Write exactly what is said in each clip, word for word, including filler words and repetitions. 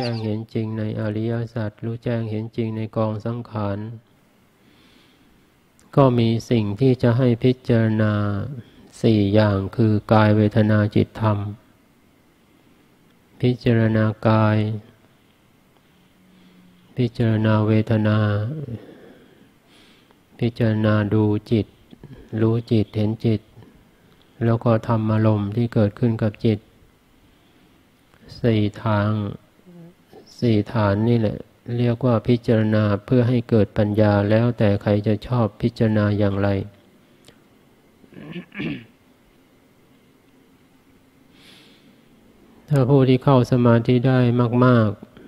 จ้งเห็นจริงในอริยสัจรู้แจ้งเห็นจริงในกองสังขารก็มีสิ่งที่จะให้พิจารณาสี่อย่างคือกายเวทนาจิตธรรมพิจารณากายพิจารณาเวทนาพิจารณาดูจิตรู้จิตเห็นจิตแล้วก็ธรรมอารมณ์ที่เกิดขึ้นกับจิตสี่ทางสี่ฐานนี่แหละเรียกว่าพิจารณาเพื่อให้เกิดปัญญาแล้วแต่ใครจะชอบพิจารณาอย่างไร ถ้าผู้ที่เข้าสมาธิได้มาก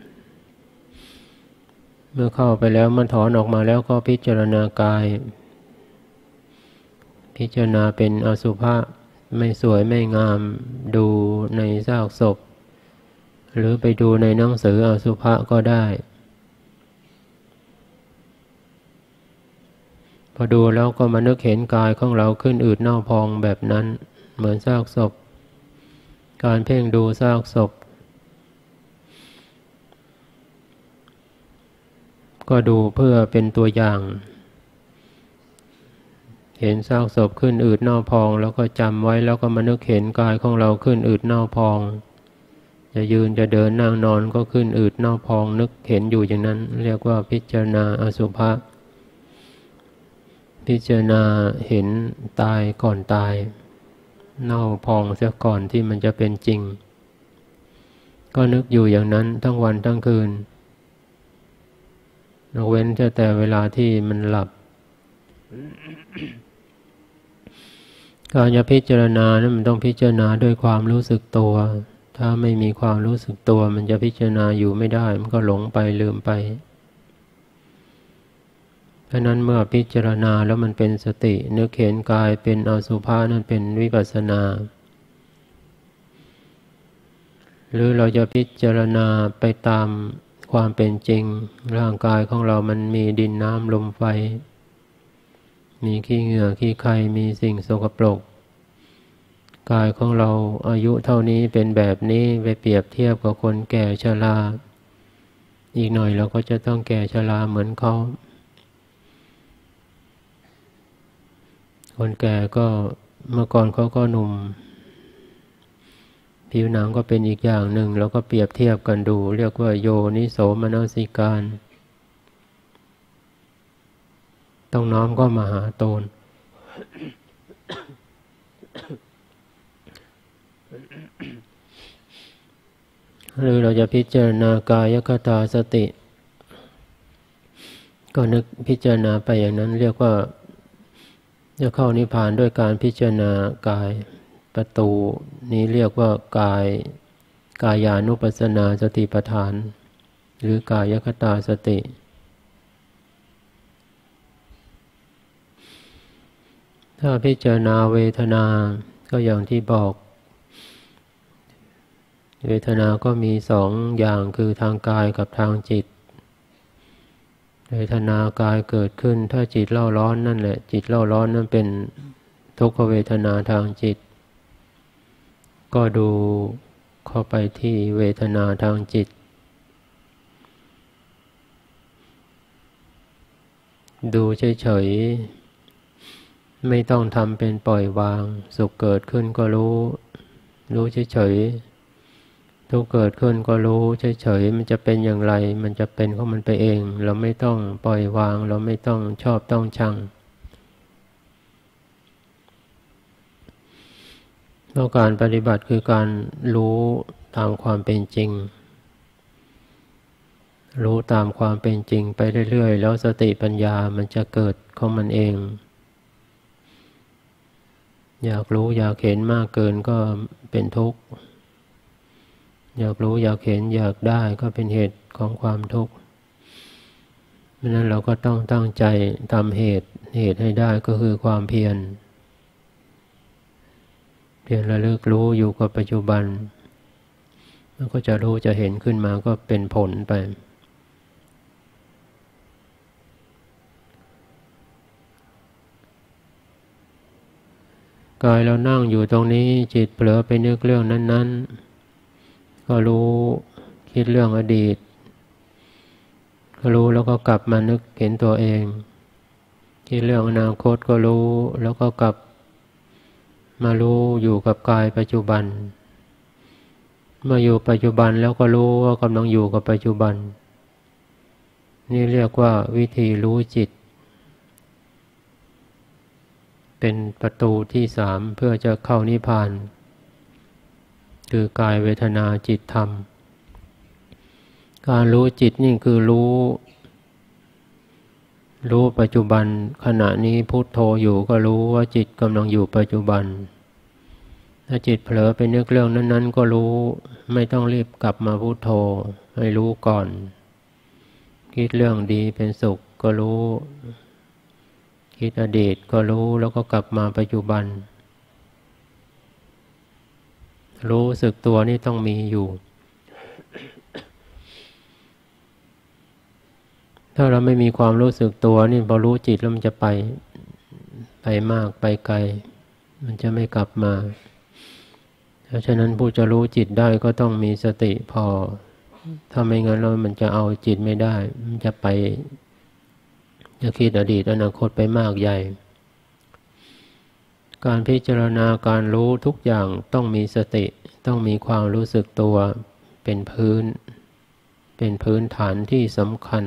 ๆเมื่อเข้าไปแล้วมันถอนออกมาแล้วก็พิจารณากายพิจารณาเป็นอสุภะไม่สวยไม่งามดูในซากศพหรือไปดูในหนังสืออสุภะก็ได้พอดูแล้วก็มานึกเห็นกายของเราขึ้นอืดเน่าพองแบบนั้นเหมือนซากศพการเพ่งดูซากศพก็ดูเพื่อเป็นตัวอย่างเห็นซากศพขึ้นอืดเน่าพองแล้วก็จำไว้แล้วก็มานึกเห็นกายของเราขึ้นอืดเน่าพองจะยืนจะเดินนั่งนอนก็ขึ้นอืดเน่าพองนึกเห็นอยู่อย่างนั้นเรียกว่าพิจารณาอสุภะพิจารณาเห็นตายก่อนตายเน่าพองเสียก่อนที่มันจะเป็นจริงก็นึกอยู่อย่างนั้นทั้งวันทั้งคืนยกเว้นแต่เวลาที่มันหลับ การจะพิจารณานั้นมันต้องพิจารณาด้วยความรู้สึกตัวถ้าไม่มีความรู้สึกตัวมันจะพิจารณาอยู่ไม่ได้มันก็หลงไปลืมไปเพราะนั้นเมื่อพิจารณาแล้วมันเป็นสตินึกเห็นกายเป็นอสุภะนั่นเป็นวิปัสสนาหรือเราจะพิจารณาไปตามความเป็นจริงร่างกายของเรามันมีดินน้ำลมไฟมีขี้เหงื่อขี้ไคมีสิ่งสกปรกกายของเราอายุเท่านี้เป็นแบบนี้ไปเปรียบเทียบกับคนแก่ชราอีกหน่อยเราก็จะต้องแก่ชราเหมือนเขาคนแก่ก็เมื่อก่อนเขาก็หนุ่มผิวหนังก็เป็นอีกอย่างหนึ่งแล้วก็เปรียบเทียบกันดูเรียกว่าโยนิโสมนสิการต้องน้อมก็มาหาตนหรือเราจะพิจารณากายคตาสติก็นึกพิจารณาไปอย่างนั้นเรียกว่าจะเข้านิพพานด้วยการพิจารณากายประตูนี้เรียกว่ากายกายานุปัสสนาสติปัฏฐานหรือกายคตาสติถ้าพิจารณาเวทนาก็อย่างที่บอกเวทนาก็มีสองอย่างคือทางกายกับทางจิตเวทนากายเกิดขึ้นถ้าจิตเล่าร้อนนั่นแหละจิตเล่าร้อนนั่นเป็นทุกขเวทนาทางจิตก็ดูเข้าไปที่เวทนาทางจิตดูเฉยๆไม่ต้องทำเป็นปล่อยวางสุขเกิดขึ้นก็รู้รู้เฉยๆทุกข์เกิดขึ้นก็รู้เฉยๆมันจะเป็นอย่างไรมันจะเป็นของมันไปเองเราไม่ต้องปล่อยวางเราไม่ต้องชอบต้องชังเพราะการปฏิบัติคือการรู้ตามความเป็นจริงรู้ตามความเป็นจริงไปเรื่อยๆแล้วสติปัญญามันจะเกิดของมันเองอยากรู้อยากเห็นมากเกินก็เป็นทุกข์อยากรู้อยากเห็นอยากได้ก็เป็นเหตุของความทุกข์เพราะนั้นเราก็ต้องตั้งใจทำเหตุเหตุให้ได้ก็คือความเพียรเพียรระลึกรู้อยู่กับปัจจุบันมันก็จะรู้จะเห็นขึ้นมาก็เป็นผลไปกายเรานั่งอยู่ตรงนี้จิตเผลอไปนึกเรื่องนั้นๆก็รู้คคิดเรื่องอดีตก็รู้แล้วก็กลับมานึกเห็นตัวเองคิดเรื่องอนาคตก็รู้แล้วก็กลับมารู้อยู่กับกายปัจจุบันเมื่ออยู่ปัจจุบันแล้วก็รู้ว่ากำลังอยู่กับปัจจุบันนี่เรียกว่าวิธีรู้จิตเป็นประตูที่สามเพื่อจะเข้านิพพานคือกายเวทนาจิตธรรมการรู้จิตนี่คือรู้รู้ปัจจุบันขณะนี้พุทโธอยู่ก็รู้ว่าจิตกำลังอยู่ปัจจุบันถ้าจิตเผลอไปนึกเรื่องนั้นๆก็รู้ไม่ต้องรีบกลับมาพุทโธให้รู้ก่อนคิดเรื่องดีเป็นสุขก็รู้คิดอดีตก็รู้แล้วก็กลับมาปัจจุบันรู้สึกตัวนี่ต้องมีอยู่ถ้าเราไม่มีความรู้สึกตัวนี่พอรู้จิตแล้วมันจะไปไปมากไปไกลมันจะไม่กลับมาเพราะฉะนั้นผู้จะรู้จิตได้ก็ต้องมีสติพอถ้าไม่งั้นแล้วมันจะเอาจิตไม่ได้มันจะไปจะคิดอดีตอนาคตไปมากใหญ่การพิจารณาการรู้ทุกอย่างต้องมีสติต้องมีความรู้สึกตัวเป็นพื้นเป็นพื้นฐานที่สำคัญ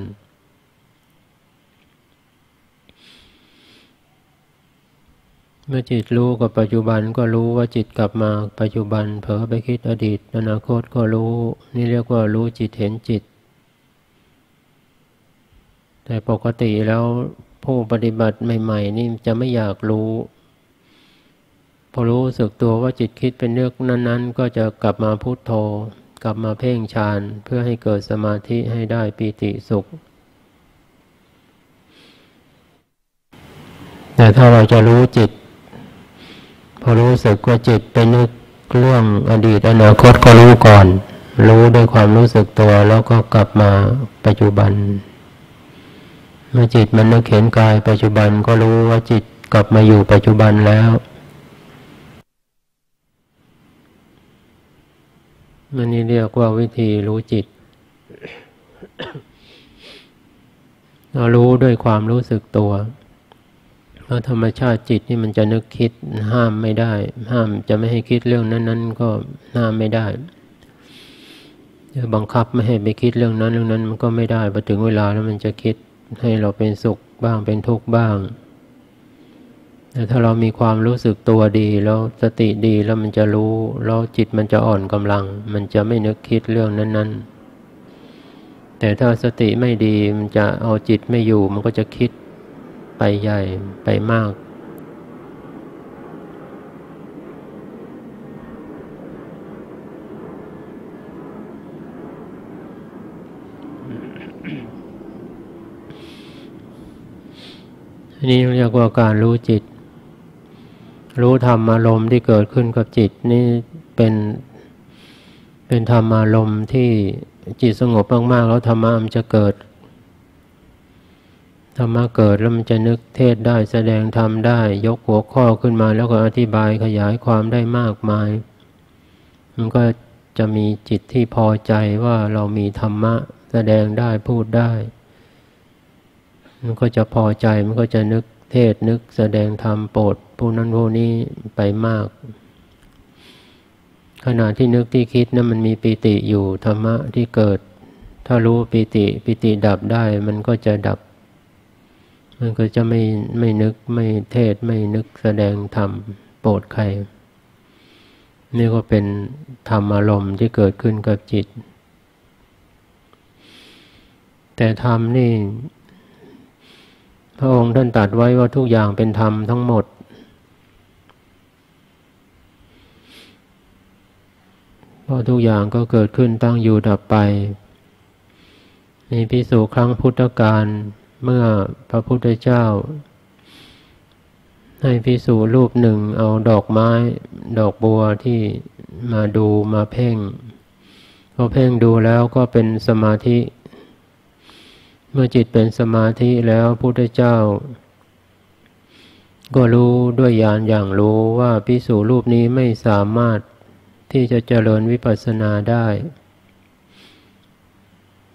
เมื่อจิตรู้กับปัจจุบันก็รู้ว่าจิตกลับมาปัจจุบันเผลอไปคิดอดีตอนาคตก็รู้นี่เรียกว่ารู้จิตเห็นจิตแต่ปกติแล้วผู้ปฏิบัติใหม่ๆนี่จะไม่อยากรู้พอรู้สึกตัวว่าจิตคิดเป็นเรื่องนั้นๆก็จะกลับมาพุทโธกลับมาเพ่งฌานเพื่อให้เกิดสมาธิให้ได้ปีติสุขแต่ถ้าเราจะรู้จิตพอรู้สึกว่าจิตไปนึกเรื่องอดีตอนาคตก็รู้ก่อนรู้ด้วยความรู้สึกตัวแล้วก็กลับมาปัจจุบันเมื่อจิตมันนึกเห็นกายปัจจุบันก็รู้ว่าจิตกลับมาอยู่ปัจจุบันแล้วมันนี่เรียกว่าวิธีรู้จิต เรารู้ด้วยความรู้สึกตัวเพราะธรรมชาติจิตนี่มันจะนึกคิดห้ามไม่ได้ห้ามจะไม่ให้คิดเรื่องนั้นๆก็ห้ามไม่ได้จะบังคับไม่ให้ไปคิดเรื่องนั้นเรื่องนั้นมันก็ไม่ได้พอถึงเวลาแล้วมันจะคิดให้เราเป็นสุขบ้างเป็นทุกข์บ้างแต่ถ้าเรามีความรู้สึกตัวดีแล้วสติดีแล้วมันจะรู้แล้วจิตมันจะอ่อนกำลังมันจะไม่นึกคิดเรื่องนั้นๆแต่ถ้าสติไม่ดีมันจะเอาจิตไม่อยู่มันก็จะคิดไปใหญ่ไปมากอันนี้เรียกว่าการรู้จิตรู้ธรรมอารมณ์ที่เกิดขึ้นกับจิตนี่เป็นเป็นธรรมอารมณ์ที่จิตสงบมากๆแล้วธรรมะมันจะเกิดธรรมะเกิดแล้วมันจะนึกเทศได้แสดงธรรมได้ยกหัวข้อขึ้นมาแล้วก็อธิบายขยายความได้มากมายมันก็จะมีจิตที่พอใจว่าเรามีธรรมะแสดงได้พูดได้มันก็จะพอใจมันก็จะนึกเทศนึกแสดงธรรมโปรดผู้นั้นผู้นี้ไปมากขณะที่นึกที่คิดนั้นมันมีปิติอยู่ธรรมะที่เกิดถ้ารู้ปิติปิติดับได้มันก็จะดับมันก็จะไม่ไม่นึกไม่เทศไม่นึกแสดงธรรมโปรดใครนี่ก็เป็นธรรมอารมณ์ที่เกิดขึ้นกับจิตแต่ธรรมนี่พระองค์ท่านตรัสไว้ว่าทุกอย่างเป็นธรรมทั้งหมดเพราะทุกอย่างก็เกิดขึ้นตั้งอยู่ดับไปมีภิกษุครั้งพุทธกาลเมื่อพระพุทธเจ้าให้ภิกษุรูปหนึ่งเอาดอกไม้ดอกบัวที่มาดูมาเพ่งพอเพ่งดูแล้วก็เป็นสมาธิเมื่อจิตเป็นสมาธิแล้วพระพุทธเจ้าก็รู้ด้วยญาณอย่างรู้ว่าภิกษุรูปนี้ไม่สามารถที่จะเจริญวิปัสสนาได้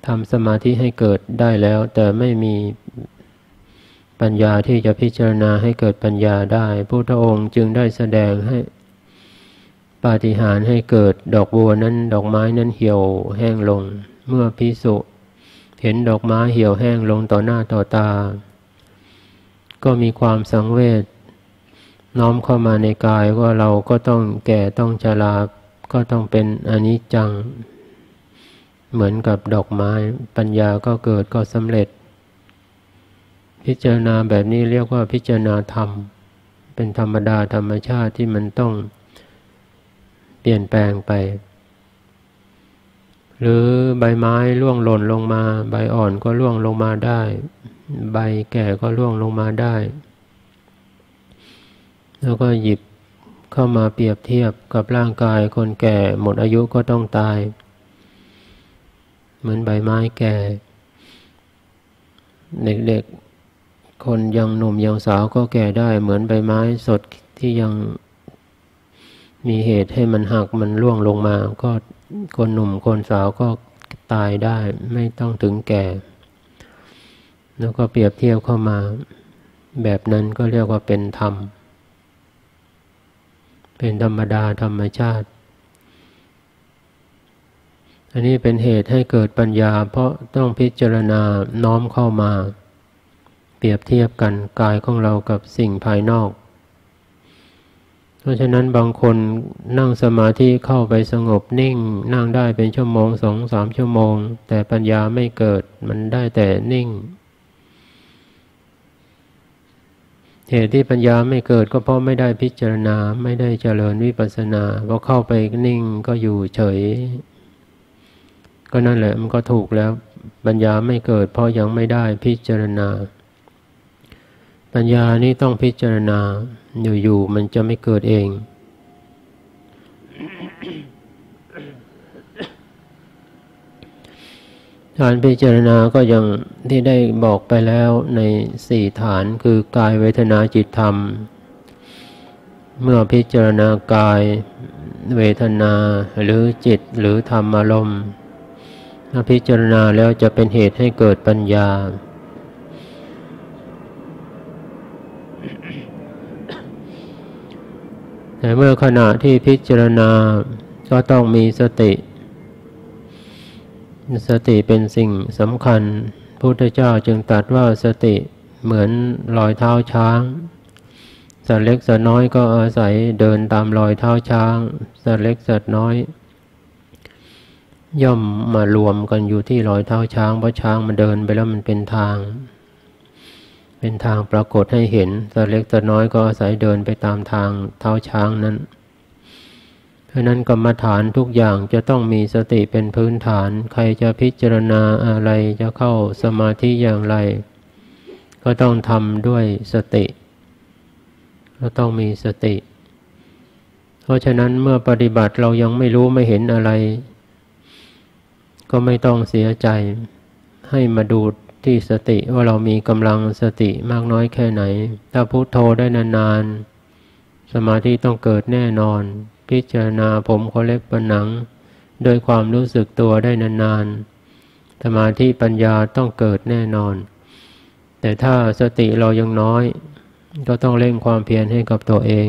ทำสมาธิให้เกิดได้แล้วแต่ไม่มีปัญญาที่จะพิจารณาให้เกิดปัญญาได้พุทธองค์จึงได้แสดงให้ปาฏิหาริย์ให้เกิดดอกบัวนั้นดอกไม้นั้นเหี่ยวแห้งลงเมื่อภิกษุเห็นดอกไม้เหี่ยวแห้งลงต่อหน้าต่อตาก็มีความสังเวชน้อมเข้ามาในกายว่าเราก็ต้องแก่ต้องชราก็ต้องเป็นอนิจจังเหมือนกับดอกไม้ปัญญาก็เกิดก็สำเร็จพิจารณาแบบนี้เรียกว่าพิจารณาธรรมเป็นธรรมดาธรรมชาติที่มันต้องเปลี่ยนแปลงไปหรือใบไม้ร่วงหล่นลงมาใบอ่อนก็ร่วงลงมาได้ใบแก่ก็ร่วงลงมาได้แล้วก็หยิบเข้ามาเปรียบเทียบกับร่างกายคนแก่หมดอายุก็ต้องตายเหมือนใบไม้แก่เด็กๆคนยังหนุ่มยังสาวก็แก่ได้เหมือนใบไม้สดที่ยังมีเหตุให้มันหักมันร่วงลงมาก็คนหนุ่มคนสาวก็ตายได้ไม่ต้องถึงแก่แล้วก็เปรียบเทียบเข้ามาแบบนั้นก็เรียกว่าเป็นธรรมเป็นธรรมดาธรรมชาติอันนี้เป็นเหตุให้เกิดปัญญาเพราะต้องพิจารณาน้อมเข้ามาเปรียบเทียบกันกายของเรากับสิ่งภายนอกเพราะฉะนั้นบางคนนั่งสมาธิเข้าไปสงบนิ่งนั่งได้เป็นชั่วโมงสองสามชั่วโมงแต่ปัญญาไม่เกิดมันได้แต่นิ่งเหตุที่ปัญญาไม่เกิดก็เพราะไม่ได้พิจารณาไม่ได้เจริญวิปัสสนาพอเข้าไปนิ่งก็อยู่เฉยก็นั่นแหละมันก็ถูกแล้วปัญญาไม่เกิดเพราะยังไม่ได้พิจารณาปัญญานี่ต้องพิจารณาอยู่ๆมันจะไม่เกิดเองการพิจารณาก็ยังที่ได้บอกไปแล้วในสี่ฐานคือกายเวทนาจิตธรรมเมื่อพิจารณากายเวทนาหรือจิตหรือธรรมอารมณ์ถ้าพิจารณาแล้วจะเป็นเหตุให้เกิดปัญญาแต่เมื่อขณะที่พิจารณาก็ต้องมีสติสติเป็นสิ่งสำคัญพระพุทธเจ้าจึงตรัสว่าสติเหมือนรอยเท้าช้างสัตว์เล็กสัตว์น้อยก็อาศัยเดินตามรอยเท้าช้างสัตว์เล็กสัตว์น้อยย่อมมารวมกันอยู่ที่รอยเท้าช้างเพราะช้างมันเดินไปแล้วมันเป็นทางเป็นทางปรากฏให้เห็นสัตว์เล็กสัตว์น้อยก็อาศัยเดินไปตามทางเท้าช้างนั้นเพราะนั้นกรรมฐานทุกอย่างจะต้องมีสติเป็นพื้นฐานใครจะพิจารณาอะไรจะเข้าสมาธิอย่างไรก็ต้องทำด้วยสติก็ต้องมีสติเพราะฉะนั้นเมื่อปฏิบัติเรายังไม่รู้ไม่เห็นอะไรก็ไม่ต้องเสียใจให้มาดูที่สติว่าเรามีกำลังสติมากน้อยแค่ไหนถ้าพุทโธได้นานๆสมาธิต้องเกิดแน่นอนพิจารณาผมขนเล็บฝันหนังโดยความรู้สึกตัวได้นานๆสมาธิปัญญาต้องเกิดแน่นอนแต่ถ้าสติเรายังน้อยก็ต้องเร่งความเพียรให้กับตัวเอง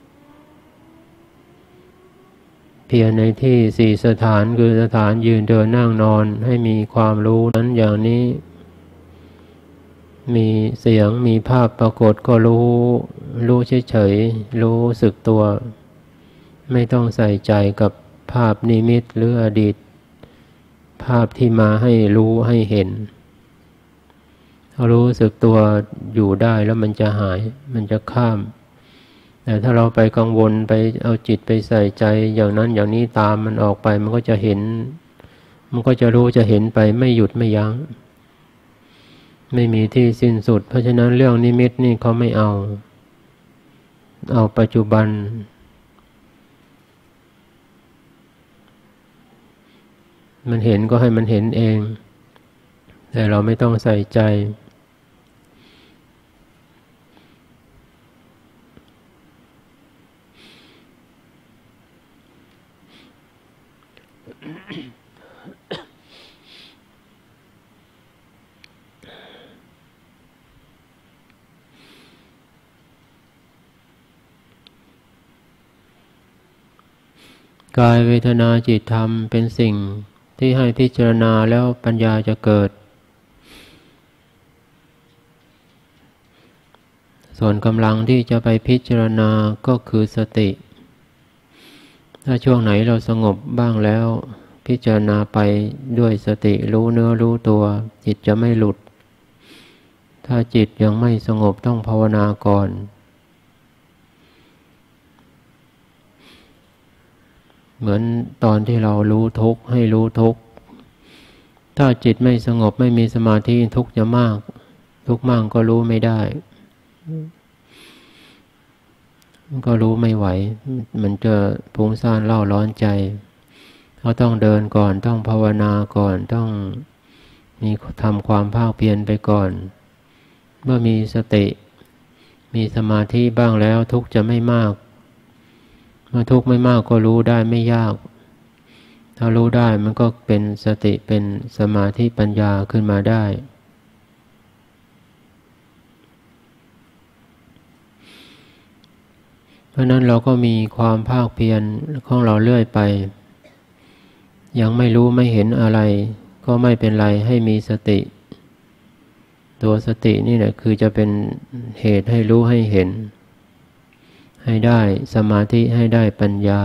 เพียรในที่สี่สถานคือสถานยืนเดินนั่งนอนให้มีความรู้นั้นอย่างนี้มีเสียงมีภาพปรากฏก็รู้รู้เฉยๆรู้สึกตัวไม่ต้องใส่ใจกับภาพนิมิตหรืออดีตภาพที่มาให้รู้ให้เห็นรู้สึกตัวอยู่ได้แล้วมันจะหายมันจะข้ามแต่ถ้าเราไปกังวลไปเอาจิตไปใส่ใจอย่างนั้นอย่างนี้ตามมันออกไปมันก็จะเห็นมันก็จะรู้จะเห็นไปไม่หยุดไม่ยั้งไม่มีที่สิ้นสุดเพราะฉะนั้นเรื่องนิมิตนี่เขาไม่เอาเอาปัจจุบันมันเห็นก็ให้มันเห็นเองแต่เราไม่ต้องใส่ใจกายเวทนาจิตธรรมเป็นสิ่งที่ให้พิจารณาแล้วปัญญาจะเกิดส่วนกำลังที่จะไปพิจารณาก็คือสติถ้าช่วงไหนเราสงบบ้างแล้วพิจารณาไปด้วยสติรู้เนื้อรู้ตัวจิตจะไม่หลุดถ้าจิตยังไม่สงบต้องภาวนาก่อนเหมือนตอนที่เรารู้ทุกข์ให้รู้ทุกข์ถ้าจิตไม่สงบไม่มีสมาธิทุกข์จะมากทุกข์มากก็รู้ไม่ได้ก็รู้ไม่ไหวมันจะฟุ้งซ่านเล่าร้อนใจเขาต้องเดินก่อนต้องภาวนาก่อนต้องมีทำความภาคเพียรไปก่อนเมื่อมีสติมีสมาธิบ้างแล้วทุกข์จะไม่มากเมื่อทุกข์ไม่มากก็รู้ได้ไม่ยากถ้ารู้ได้มันก็เป็นสติเป็นสมาธิปัญญาขึ้นมาได้เพราะนั้นเราก็มีความภาคเพียรของเราเรื่อยไปยังไม่รู้ไม่เห็นอะไรก็ไม่เป็นไรให้มีสติตัวสตินี่แหละคือจะเป็นเหตุให้รู้ให้เห็นให้ได้สมาธิให้ได้ปัญญา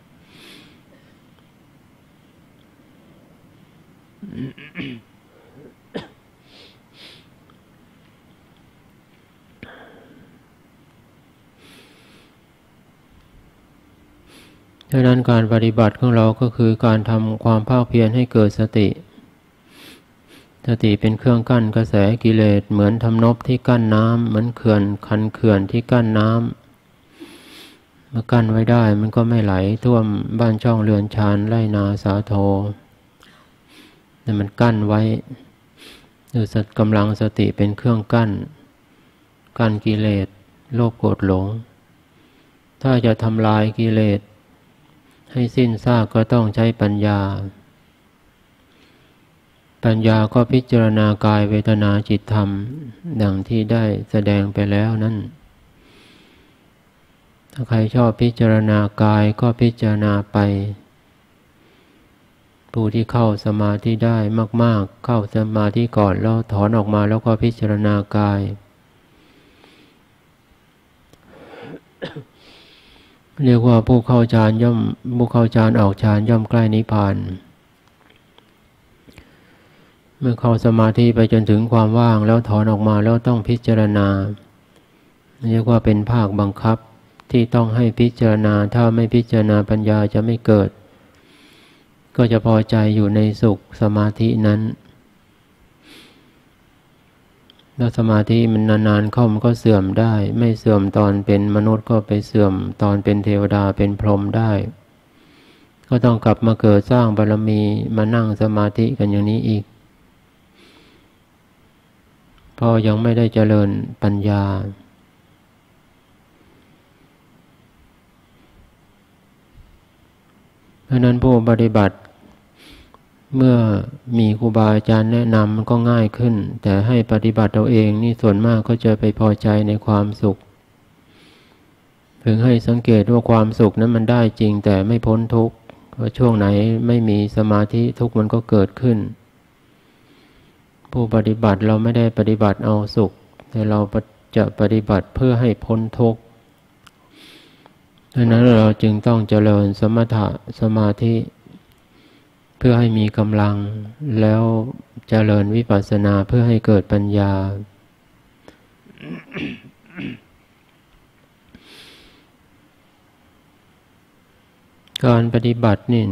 ดังนั้นการปฏิบัติของเราก็คือการทำความภาคเพียรให้เกิดสติสติเป็นเครื่องกั้นกระแสกิเลสเหมือนทำนบที่กั้นน้ำเหมือนเขื่อนคันเขื่อนที่กั้นน้ำเมื่อกั้นไว้ได้มันก็ไม่ไหลท่วมบ้านช่องเรือนชานไร่นาสาโทแต่มันกั้นไว้คือสัตกำลังสติเป็นเครื่องกั้นกั้นกิเลสโลภโกรธหลงถ้าจะทำลายกิเลสให้สิ้นซากก็ต้องใช้ปัญญาปัญญาก็พิจารณากายเวทนาจิตธรรมดังที่ได้แสดงไปแล้วนั้นถ้าใครชอบพิจารณากายก็พิจารณาไปผู้ที่เข้าสมาธิได้มากๆเข้าสมาธิก่อนแล้วถอนออกมาแล้วก็พิจารณากายเรียกว่าผู้เข้าฌานย่อมผู้เข้าฌานออกฌานย่อมใกล้นิพพานเมื่อเข้าสมาธิไปจนถึงความว่างแล้วถอนออกมาแล้วต้องพิจารณาเรียกว่าเป็นภาคบังคับที่ต้องให้พิจารณาถ้าไม่พิจารณาปัญญาจะไม่เกิดก็จะพอใจอยู่ในสุขสมาธินั้นแล้วสมาธิมันนานๆเข้ามันก็เสื่อมได้ไม่เสื่อมตอนเป็นมนุษย์ก็ไปเสื่อมตอนเป็นเทวดาเป็นพรหมได้ก็ต้องกลับมาเกิดสร้างบารมีมานั่งสมาธิกันอย่างนี้อีกเพราะยังไม่ได้เจริญปัญญาเพราะนั้นผู้ปฏิบัติเมื่อมีครูบาอาจารย์แนะนำมันก็ง่ายขึ้นแต่ให้ปฏิบัติเราเองนี่ส่วนมากก็จะไปพอใจในความสุขถึงให้สังเกตว่าความสุขนั้นมันได้จริงแต่ไม่พ้นทุกข์เพราะช่วงไหนไม่มีสมาธิทุกข์มันก็เกิดขึ้นผู้ปฏิบัติเราไม่ได้ปฏิบัติเอาสุขแต่เราจะปฏิบัติเพื่อให้พ้นทุกข์ดังนั้นเราจึงต้องเจริญสมถะสมาธิเพื่อให้มีกำลังแล้วเจริญวิปัสสนาเพื่อให้เกิดปัญญา การปฏิบัตินี่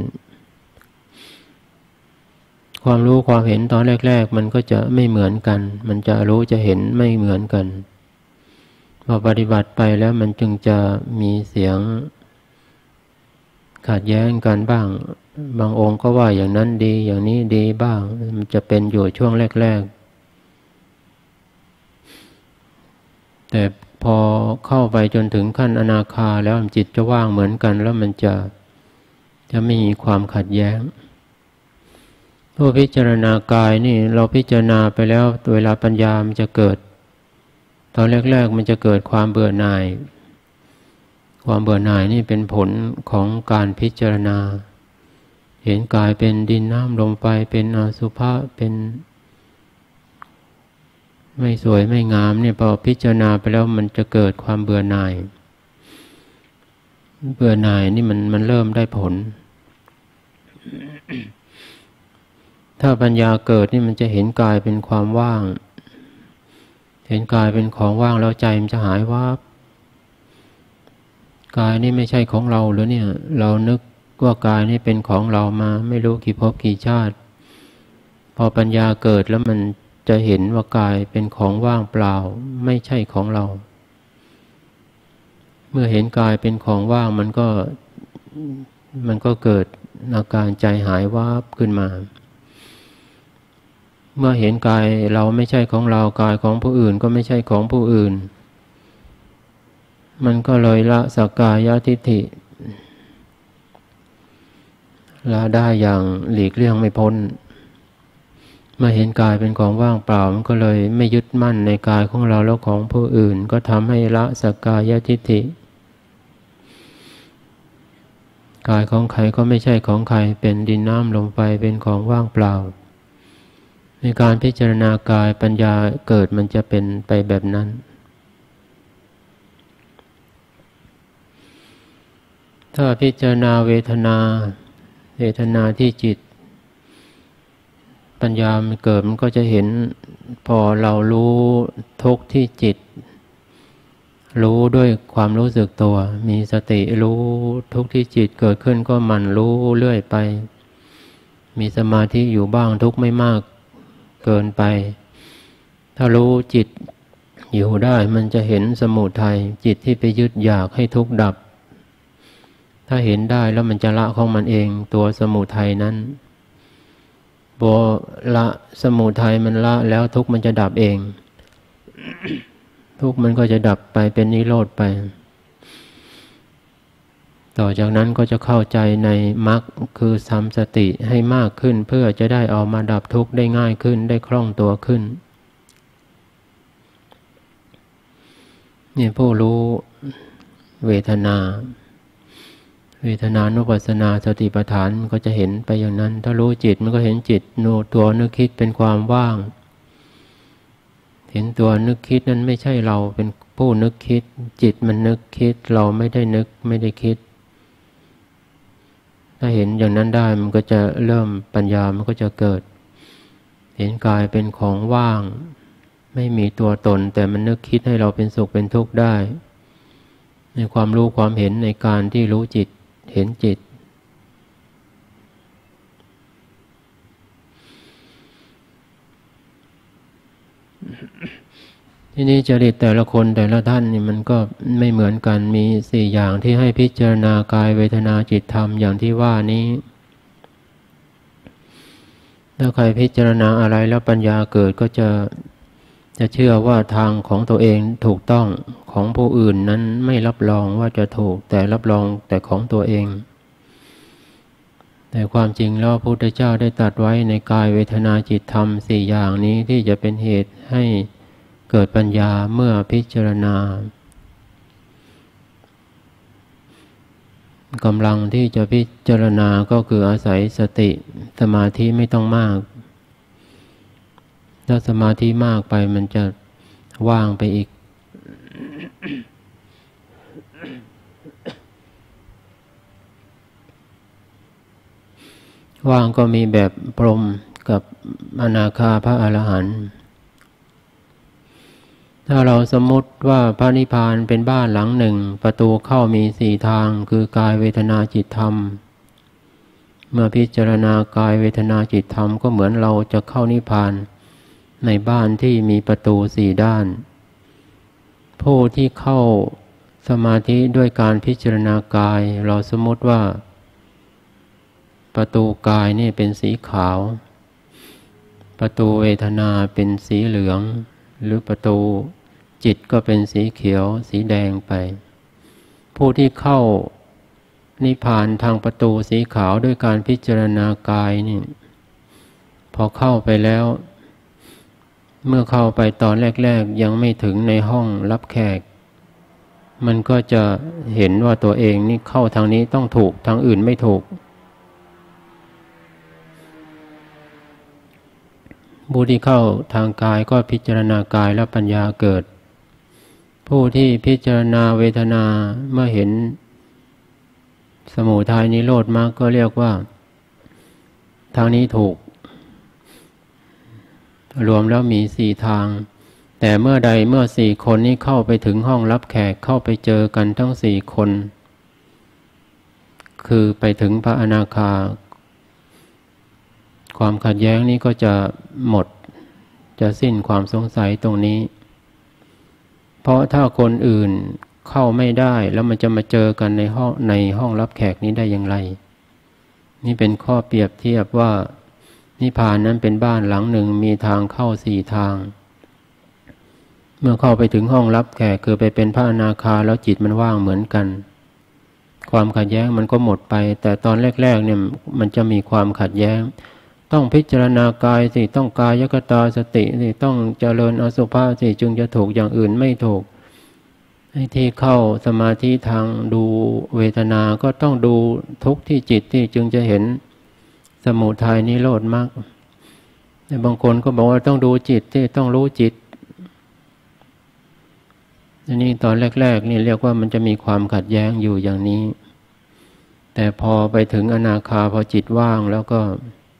ความรู้ความเห็นตอนแรกๆมันก็จะไม่เหมือนกันมันจะรู้จะเห็นไม่เหมือนกันพอปฏิบัติไปแล้วมันจึงจะมีเสียงขัดแย้งกันบ้างบางองค์ก็ว่าอย่างนั้นดีอย่างนี้ดีบ้างมันจะเป็นอยู่ช่วงแรกๆแต่พอเข้าไปจนถึงขั้นอนาคาแล้วจิตจะว่างเหมือนกันแล้วมันจะจะไม่มีความขัดแย้งผู้พิจารณากายนี่เราพิจารณาไปแล้วเวลาปัญญามันจะเกิดตอนแรกๆมันจะเกิดความเบื่อหน่ายความเบื่อหน่ายนี่เป็นผลของการพิจารณาเห็นกายเป็นดินน้ำลมไฟเป็นอสุภะเป็นไม่สวยไม่งามเนี่ยพอพิจารณาไปแล้วมันจะเกิดความเบื่อหน่ายเบื่อหน่ายนี่มันมันเริ่มได้ผล ถ้าปัญญาเกิดนี่มันจะเห็นกายเป็นความว่างเห็นกายเป็นของว่างแล้วใจมันจะหายวับกายนี่ไม่ใช่ของเราหรือเนี่ยเรานึกว่ากายนี่เป็นของเรามาไม่รู้กี่ภพกี่ชาติพอปัญญาเกิดแล้วมันจะเห็นว่ากายเป็นของว่างเปล่าไม่ใช่ของเราเมื่อเห็นกายเป็นของว่างมันก็มันก็เกิดอาการใจหายวับขึ้นมาเมื่อเห็นกายเราไม่ใช่ของเรากายของผู้อื่นก็ไม่ใช่ของผู้อื่นมันก็เลยละสักกายทิฏฐิละได้อย่างหลีกเลี่ยงไม่พ้นเมื่อเห็นกายเป็นของว่างเปล่ามันก็เลยไม่ยึดมั่นในกายของเราแล้วของผู้อื่นก็ทำให้ละสักกายทิฏฐิกายของใครก็ไม่ใช่ของใครเป็นดินน้ำลมไฟเป็นของว่างเปล่าในการพิจารณากายปัญญาเกิดมันจะเป็นไปแบบนั้นถ้าพิจารณาเวทนาเวทนาที่จิตปัญญามันเกิดมันก็จะเห็นพอเรารู้ทุกข์ที่จิตรู้ด้วยความรู้สึกตัวมีสติรู้ทุกข์ที่จิตเกิดขึ้นก็หมั่นรู้เรื่อยไปมีสมาธิอยู่บ้างทุกข์ไม่มากเกินไปถ้ารู้จิตอยู่ได้มันจะเห็นสมุทัยจิตที่ไปยึดอยากให้ทุกข์ดับถ้าเห็นได้แล้วมันจะละของมันเองตัวสมุทัยนั้นพอละสมุทัยมันละแล้วทุกข์มันจะดับเอง ทุกข์มันก็จะดับไปเป็นนิโรธไปต่อจากนั้นก็จะเข้าใจในมรรคคือทำสติให้มากขึ้นเพื่อจะได้ออกมาดับทุกข์ได้ง่ายขึ้นได้คล่องตัวขึ้นนี่ผู้รู้เวทนาเวทนานุปัสสนาสติปัฏฐานมันก็จะเห็นไปอย่างนั้นถ้ารู้จิตมันก็เห็นจิตโนตัวนึกคิดเป็นความว่างเห็นตัวนึกคิดนั้นไม่ใช่เราเป็นผู้นึกคิดจิตมันนึกคิดเราไม่ได้นึกไม่ได้คิดถ้าเห็นอย่างนั้นได้มันก็จะเริ่มปัญญามันก็จะเกิดเห็นกายเป็นของว่างไม่มีตัวตนแต่มันนึกคิดให้เราเป็นสุขเป็นทุกข์ได้ในความรู้ความเห็นในการที่รู้จิตเห็นจิตที่นี้จริตแต่ละคนแต่ละท่านนี่มันก็ไม่เหมือนกันมีสี่อย่างที่ให้พิจารณากายเวทนาจิตธรรมอย่างที่ว่านี้ถ้าใครพิจารณาอะไรแล้วปัญญาเกิดก็จะจะเชื่อว่าทางของตัวเองถูกต้องของผู้อื่นนั้นไม่รับรองว่าจะถูกแต่รับรองแต่ของตัวเองแต่ความจริงแล้วพระพุทธเจ้าได้ตรัสไว้ในกายเวทนาจิตธรรมสี่อย่างนี้ที่จะเป็นเหตุให้เกิดปัญญาเมื่อพิจารณากำลังที่จะพิจารณาก็คืออาศัยสติสมาธิไม่ต้องมากถ้าสมาธิมากไปมันจะว่างไปอีกว่างก็มีแบบพรหมกับอนาคาพระอรหันต์ถ้าเราสมมติว่าพระนิพพานเป็นบ้านหลังหนึ่งประตูเข้ามีสี่ทางคือกายเวทนาจิตธรรมเมื่อพิจารณากายเวทนาจิตธรรมก็เหมือนเราจะเข้านิพพานในบ้านที่มีประตูสี่ด้านผู้ที่เข้าสมาธิด้วยการพิจารณากายเราสมมติว่าประตูกายนี่เป็นสีขาวประตูเวทนาเป็นสีเหลืองหรือประตูจิตก็เป็นสีเขียวสีแดงไปผู้ที่เข้านิพพานทางประตูสีขาวด้วยการพิจารณากายนี่พอเข้าไปแล้วเมื่อเข้าไปตอนแรกๆยังไม่ถึงในห้องรับแขกมันก็จะเห็นว่าตัวเองนี่เข้าทางนี้ต้องถูกทางอื่นไม่ถูกผู้ที่เข้าทางกายก็พิจารณากายและปัญญาเกิดผู้ที่พิจารณาเวทนาเมื่อเห็นสมุทัยนิโรธมรรคก็เรียกว่าทางนี้ถูกรวมแล้วมีสี่ทางแต่เมื่อใดเมื่อสี่คนนี้เข้าไปถึงห้องรับแขกเข้าไปเจอกันทั้งสี่คนคือไปถึงพระอนาคาความขัดแย้งนี้ก็จะหมดจะสิ้นความสงสัยตรงนี้เพราะถ้าคนอื่นเข้าไม่ได้แล้วมันจะมาเจอกันในห้องในห้องรับแขกนี้ได้อย่างไรนี่เป็นข้อเปรียบเทียบว่านิพพานนั้นเป็นบ้านหลังหนึ่งมีทางเข้าสี่ทางเมื่อเข้าไปถึงห้องรับแขกคือไปเป็นพระอนาคาแล้วจิตมันว่างเหมือนกันความขัดแย้งมันก็หมดไปแต่ตอนแรกๆเนี่ยมันจะมีความขัดแย้งต้องพิจารณากายสิต้องกายคตาสติสิต้องเจริญอสุภะสิจึงจะถูกอย่างอื่นไม่ถูกไอ้ที่เข้าสมาธิทางดูเวทนาก็ต้องดูทุกข์ที่จิตที่จึงจะเห็นสมุทัยนิโรธมรรคแต่บางคนก็บอกว่าต้องดูจิตที่ต้องรู้จิตอันนี้ตอนแรกๆนี่เรียกว่ามันจะมีความขัดแย้งอยู่อย่างนี้แต่พอไปถึงอนาคาพอจิตว่างแล้วก็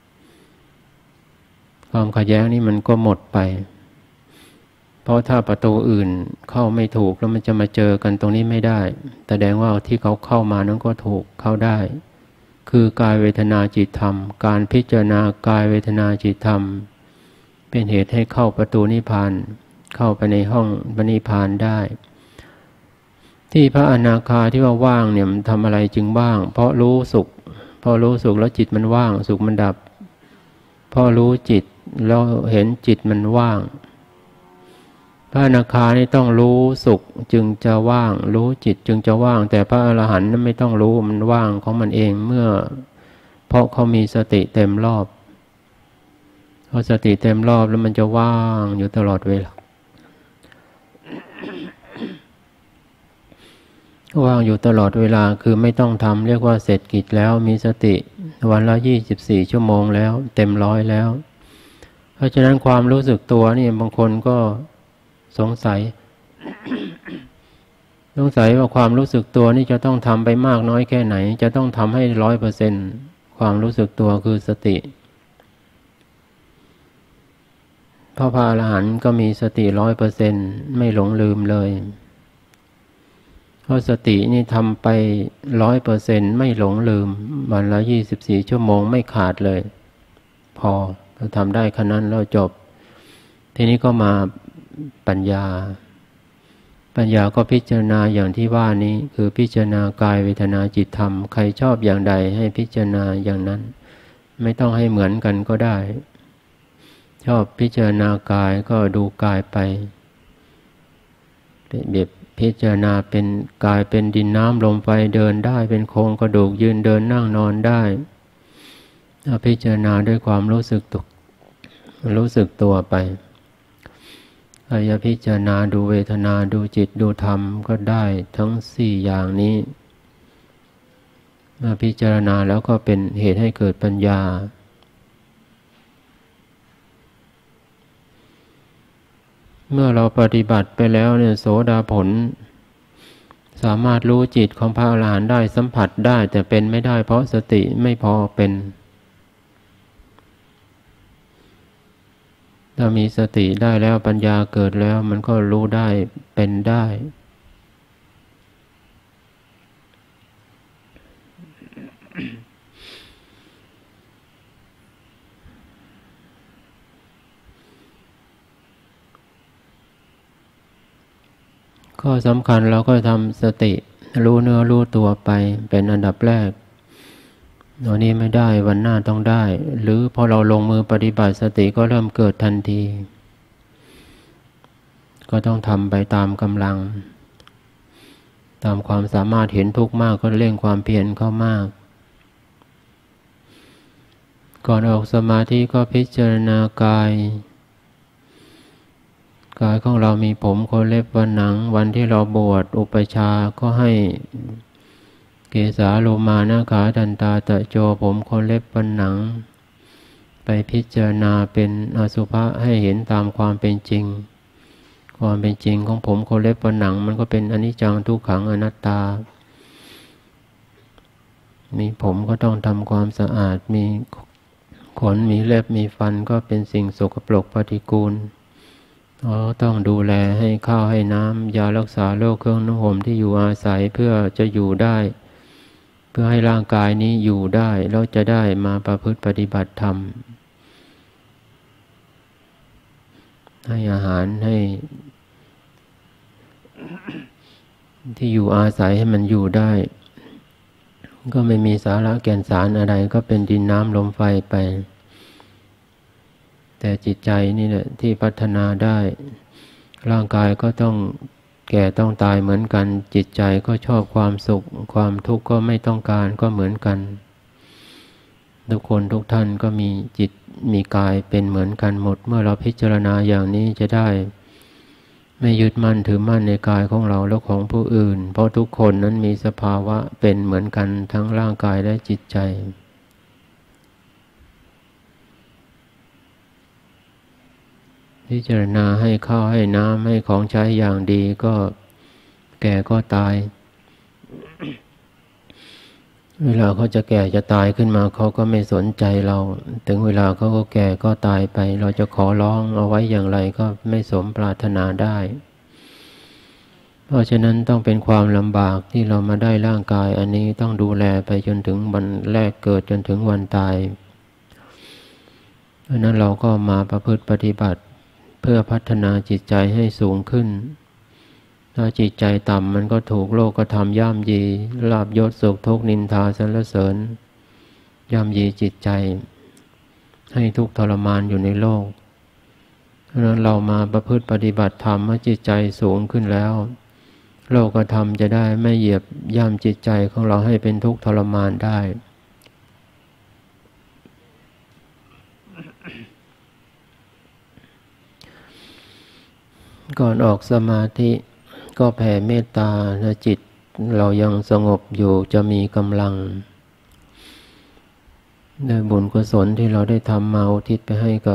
ความขัดแย้งนี้มันก็หมดไปเพราะถ้าประตูอื่นเข้าไม่ถูกแล้วมันจะมาเจอกันตรงนี้ไม่ได้แสดงว่าที่เขาเข้ามานั้นก็ถูกเข้าได้คือกายเวทนาจิตธรรมการพิจารณากายเวทนาจิตธรรมเป็นเหตุให้เข้าประตูนิพพานเข้าไปในห้องนิพพานได้ที่พระอนาคาที่ว่าว่างเนี่ยมันทำอะไรจึงว่างเพราะรู้สุขพอรู้สุขแล้วจิตมันว่างสุขมันดับพอรู้จิตแล้วเห็นจิตมันว่างพระอนาคานี่ต้องรู้สุขจึงจะว่างรู้จิตจึงจะว่างแต่พระอรหันต์นั้นไม่ต้องรู้มันว่างของมันเองเมื่อเพราะเขามีสติเต็มรอบพอสติเต็มรอบแล้วมันจะว่างอยู่ตลอดเวลาว่างอยู่ตลอดเวลาคือไม่ต้องทำเรียกว่าเสร็จกิจแล้วมีสติวันละยี่สิบสี่ชั่วโมงแล้วเต็มร้อยแล้วเพราะฉะนั้นความรู้สึกตัวนี่บางคนก็สงสัย สงสัยว่าความรู้สึกตัวนี่จะต้องทำไปมากน้อยแค่ไหนจะต้องทำให้ร้อยเปอร์เซ็นต์ความรู้สึกตัวคือสติพระพระอรหันต์ก็มีสติร้อยเปอร์เซ็นต์ไม่หลงลืมเลยเพราะสตินี่ทำไปร้อยเปอร์เซ็นต์ไม่หลงลืมวันละยี่สิบสี่ชั่วโมงไม่ขาดเลยพอเราทำได้ขนาดนั้นแล้วจบทีนี้ก็มาปัญญาปัญญาก็พิจารณาอย่างที่ว่านี้คือพิจารณากายเวทนาจิตธรรมใครชอบอย่างใดให้พิจารณาอย่างนั้นไม่ต้องให้เหมือนกันก็ได้ชอบพิจารณากายก็ดูกายไปเบียบพิจารณาเป็นกายเป็นดินน้ำลมไฟเดินได้เป็นโครงกระดูกยืนเดินนั่งนอนได้พิจารณาด้วยความรู้สึกตัวรู้สึกตัวไปอายพิจารณาดูเวทนาดูจิตดูธรรมก็ได้ทั้งสี่อย่างนี้มาพิจารณาแล้วก็เป็นเหตุให้เกิดปัญญาเมื่อเราปฏิบัติไปแล้วเนี่ยโสดาผลสามารถรู้จิตของพระอรหันต์ได้สัมผัสได้แต่เป็นไม่ได้เพราะสติไม่พอเป็นถ้ามีสติได้แล้วปัญญาเกิดแล้วมันก็รู้ได้เป็นได้ข้อสำคัญเราก็ทำสติรู้เนื้อรู้ตัวไปเป็นอันดับแรกวันนี้ไม่ได้วันหน้าต้องได้หรือพอเราลงมือปฏิบัติสติก็เริ่มเกิดทันทีก็ต้องทำไปตามกำลังตามความสามารถเห็นทุกข์มากก็เร่งความเพียรเข้ามากก่อนออกสมาธิก็พิจารณากายกายของเรามีผมขนเล็บฟันหนังวันที่เราบวชอุปชาก็ให้เกสาโลมานาขาทันตาตะโจผมขนเล็บฟันหนังไปพิจารณาเป็นอสุภะให้เห็นตามความเป็นจริงความเป็นจริงของผมขนเล็บฟันหนังมันก็เป็นอนิจจังทุกขังอนัตตามีผมก็ต้องทำความสะอาดมีขนมีเล็บมีฟันก็เป็นสิ่งสกปรกปฏิกูลเราต้องดูแลให้ข้าวให้น้ำยารักษาโรคเครื่องนุ่งห่มที่อยู่อาศัยเพื่อจะอยู่ได้เพื่อให้ร่างกายนี้อยู่ได้แล้วจะได้มาประพฤติปฏิบัติธรรมให้อาหารให้ที่อยู่อาศัยให้มันอยู่ได้ก็ไม่มีสาระแก่นสารอะไรก็เป็นดินน้ำลมไฟไปแต่จิตใจนี่แหละที่พัฒนาได้ร่างกายก็ต้องแก่ต้องตายเหมือนกันจิตใจก็ชอบความสุขความทุกข์ก็ไม่ต้องการก็เหมือนกันทุกคนทุกท่านก็มีจิตมีกายเป็นเหมือนกันหมดเมื่อเราพิจารณาอย่างนี้จะได้ไม่ยึดมั่นถือมั่นในกายของเราและของผู้อื่นเพราะทุกคนนั้นมีสภาวะเป็นเหมือนกันทั้งร่างกายและจิตใจพิจารณาให้ข้าวให้น้ำให้ของใช้อย่างดีก็แก่ก็ตาย เวลาเขาจะแก่จะตายขึ้นมาเขาก็ไม่สนใจเราถึงเวลาเขาก็แก่ก็ตายไปเราจะขอร้องเอาไว้อย่างไรก็ไม่สมปรารถนาได้เพราะฉะนั้นต้องเป็นความลำบากที่เรามาได้ร่างกายอันนี้ต้องดูแลไปจนถึงวันแรกเกิดจนถึงวันตายเพราะนั้นเราก็มาประพฤติปฏิบัติเพื่อพัฒนาจิตใจให้สูงขึ้นถ้าจิตใจต่ำมันก็ถูกโลกธรรมย่ำยีลาภยศสุขทุกข์นินทาสรรเสริญย่ำยีจิตใจให้ทุกข์ทรมานอยู่ในโลกเพราะนั้นเรามาประพฤติปฏิบัติธรรมเมื่อจิตใจสูงขึ้นแล้วโลกธรรมจะได้ไม่เหยียบย่ำจิตใจของเราให้เป็นทุกข์ทรมานได้ก่อนออกสมาธิก็แผ่เมตตาและจิตเรายังสงบอยู่จะมีกำลังด้วยบุญกุศลที่เราได้ทำมาอุทิศไปให้กับ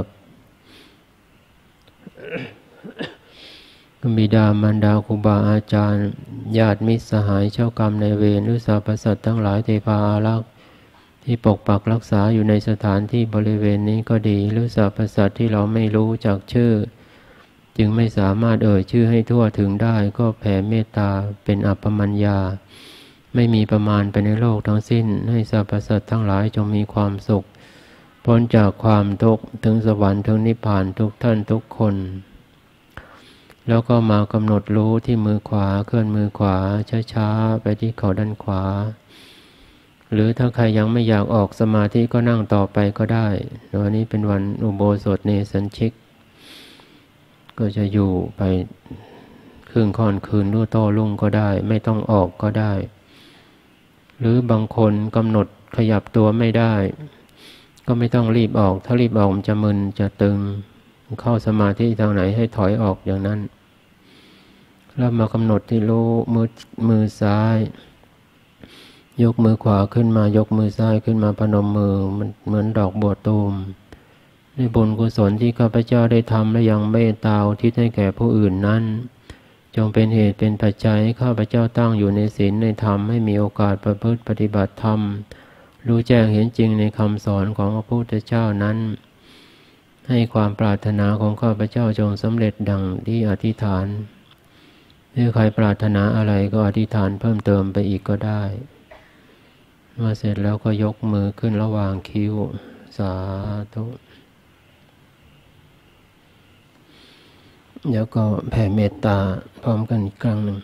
บิดามารดาครูบาอาจารย์ญาติมิตรสหายเจ้ากรรมในเวรหรือสรรพสัตว์ทั้งหลายเทพาอารักษ์ที่ปกปักรักษาอยู่ในสถานที่บริเวณนี้ก็ดีหรือสรรพสัตว์ที่เราไม่รู้จักชื่อจึงไม่สามารถเอ่ยชื่อให้ทั่วถึงได้ก็แผ่เมตตาเป็นอัปปมัญญาไม่มีประมาณไปในโลกทั้งสิ้นให้สรรพสัตว์ทั้งหลายจงมีความสุขพ้นจากความทุกข์ถึงสวรรค์ถึงนิพพานทุกท่านทุกคนแล้วก็มากำหนดรู้ที่มือขวาเคลื่อนมือขวาช้าๆไปที่เข่าด้านขวาหรือถ้าใครยังไม่อยากออกสมาธิก็นั่งต่อไปก็ได้วันนี้เป็นวันอุโบสถเนสัญชิกก็จะอยู่ไปครึ่งค่อนคืนรู้โต้รุ่งก็ได้ไม่ต้องออกก็ได้หรือบางคนกำหนดขยับตัวไม่ได้ก็ไม่ต้องรีบออกถ้ารีบออกมันจะมึนจะตึงเข้าสมาธิทางไหนให้ถอยออกอย่างนั้นแล้วมากำหนดที่รู้มือมือซ้ายยกมือขวาขึ้นมายกมือซ้ายขึ้นมาพนมมือมันเหมือนดอกบัวตูมในบุญกุศลที่ข้าพเจ้าได้ทำและยังเมตตาอุทิศให้แก่ผู้อื่นนั้นจงเป็นเหตุเป็นปัจจัยให้ข้าพเจ้าตั้งอยู่ในศีลในธรรมให้มีโอกาสประพฤติปฏิบัติธรรมรู้แจ้งเห็นจริงในคำสอนของพระพุทธเจ้านั้นให้ความปรารถนาของข้าพเจ้าจงสำเร็จดังที่อธิษฐานถ้าใครปรารถนาอะไรก็อธิษฐานเพิ่มเติมไปอีกก็ได้เมื่อเสร็จแล้วก็ยกมือขึ้นระหว่างคิ้วสาธุแล้วก็แผ่เมตตาพร้อมกันอีกครั้งหนึ่ง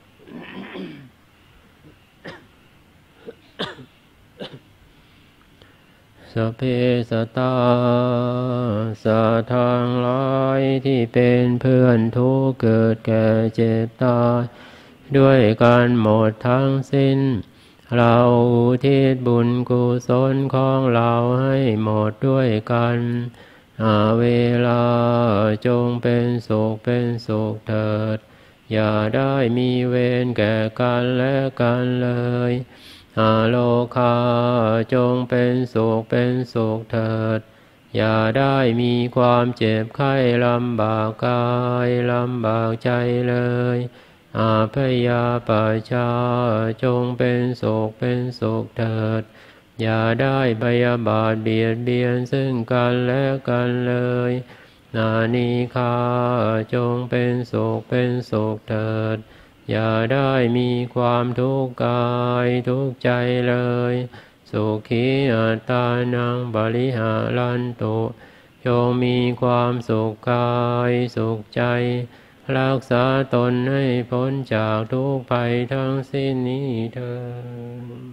สัพเพสัตตาสัตว์ทั้งหลายที่เป็นเพื่อนทุกข์เกิดแก่เจ็บตายด้วยกันหมดทั้งสิ้นเราอุทิศบุญกุศลของเราให้หมดด้วยกันหาเวลาจงเป็นสุขเป็นสุขเถิดอย่าได้มีเวรแก่กันและกันเลยหาโลคาจงเป็นสุขเป็นสุขเถิดอย่าได้มีความเจ็บไข้ลำบากกายลำบากใจเลยอาพยาปัชชาจงเป็นสุขเป็นสุขเถิดอย่าได้พยาบาทเบียดเบียนซึ่งกันและกันเลยนานิคาจงเป็นสุขเป็นสุขเถิดอย่าได้มีความทุกข์กายทุกข์ใจเลยสุขีอัตตานังบริหารันตุจงมีความสุขกายสุขใจรักษาตนให้พ้นจากทุกภัยทั้งสิ้นนี้เถิด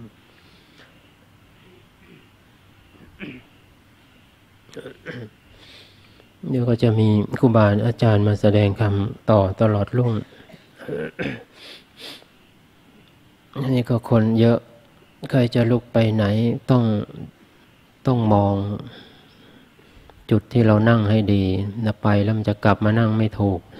เดี๋ยวก็จะมีครูบาอาจารย์มาแสดงคำต่อตลอดรุ่งอันนี้ก็คนเยอะใครจะลุกไปไหนต้องต้องมองจุดที่เรานั่งให้ดีนะไปแล้วมันจะกลับมานั่งไม่ถูก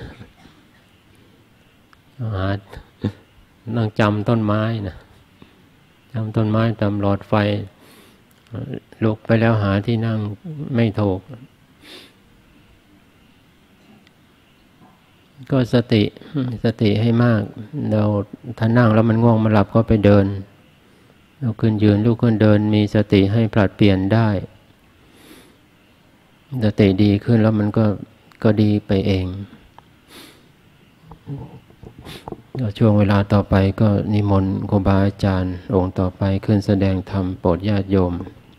หานั่งจำต้นไม้นะจำต้นไม้จำหลอดไฟลุกไปแล้วหาที่นั่งไม่ถูกก็สติสติให้มากเราถ้านั่งแล้วมันง่วงมันหลับก็ไปเดินเราขึ้นยืนลุกขึ้นเดินมีสติให้ผลัดเปลี่ยนได้สติดีขึ้นแล้วมันก็ก็ดีไปเองช่วงเวลาต่อไปก็นิมนต์ครูบาอาจารย์องค์ต่อไปขึ้นแสดงธรรมโปรดญาติโยม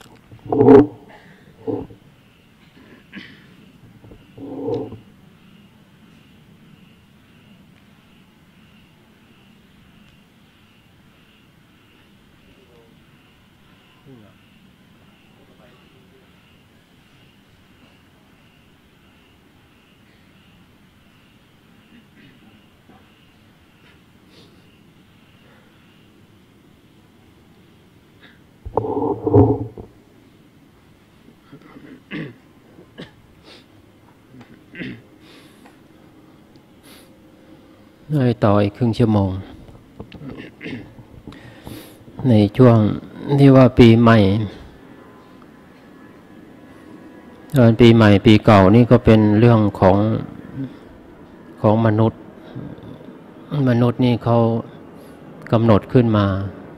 ให้ต่ออีกครึ่งชั่วโมงในช่วงที่ว่าปีใหม่ตอนปีใหม่ปีเก่านี่ก็เป็นเรื่องของของมนุษย์มนุษย์นี่เขากำหนดขึ้นมา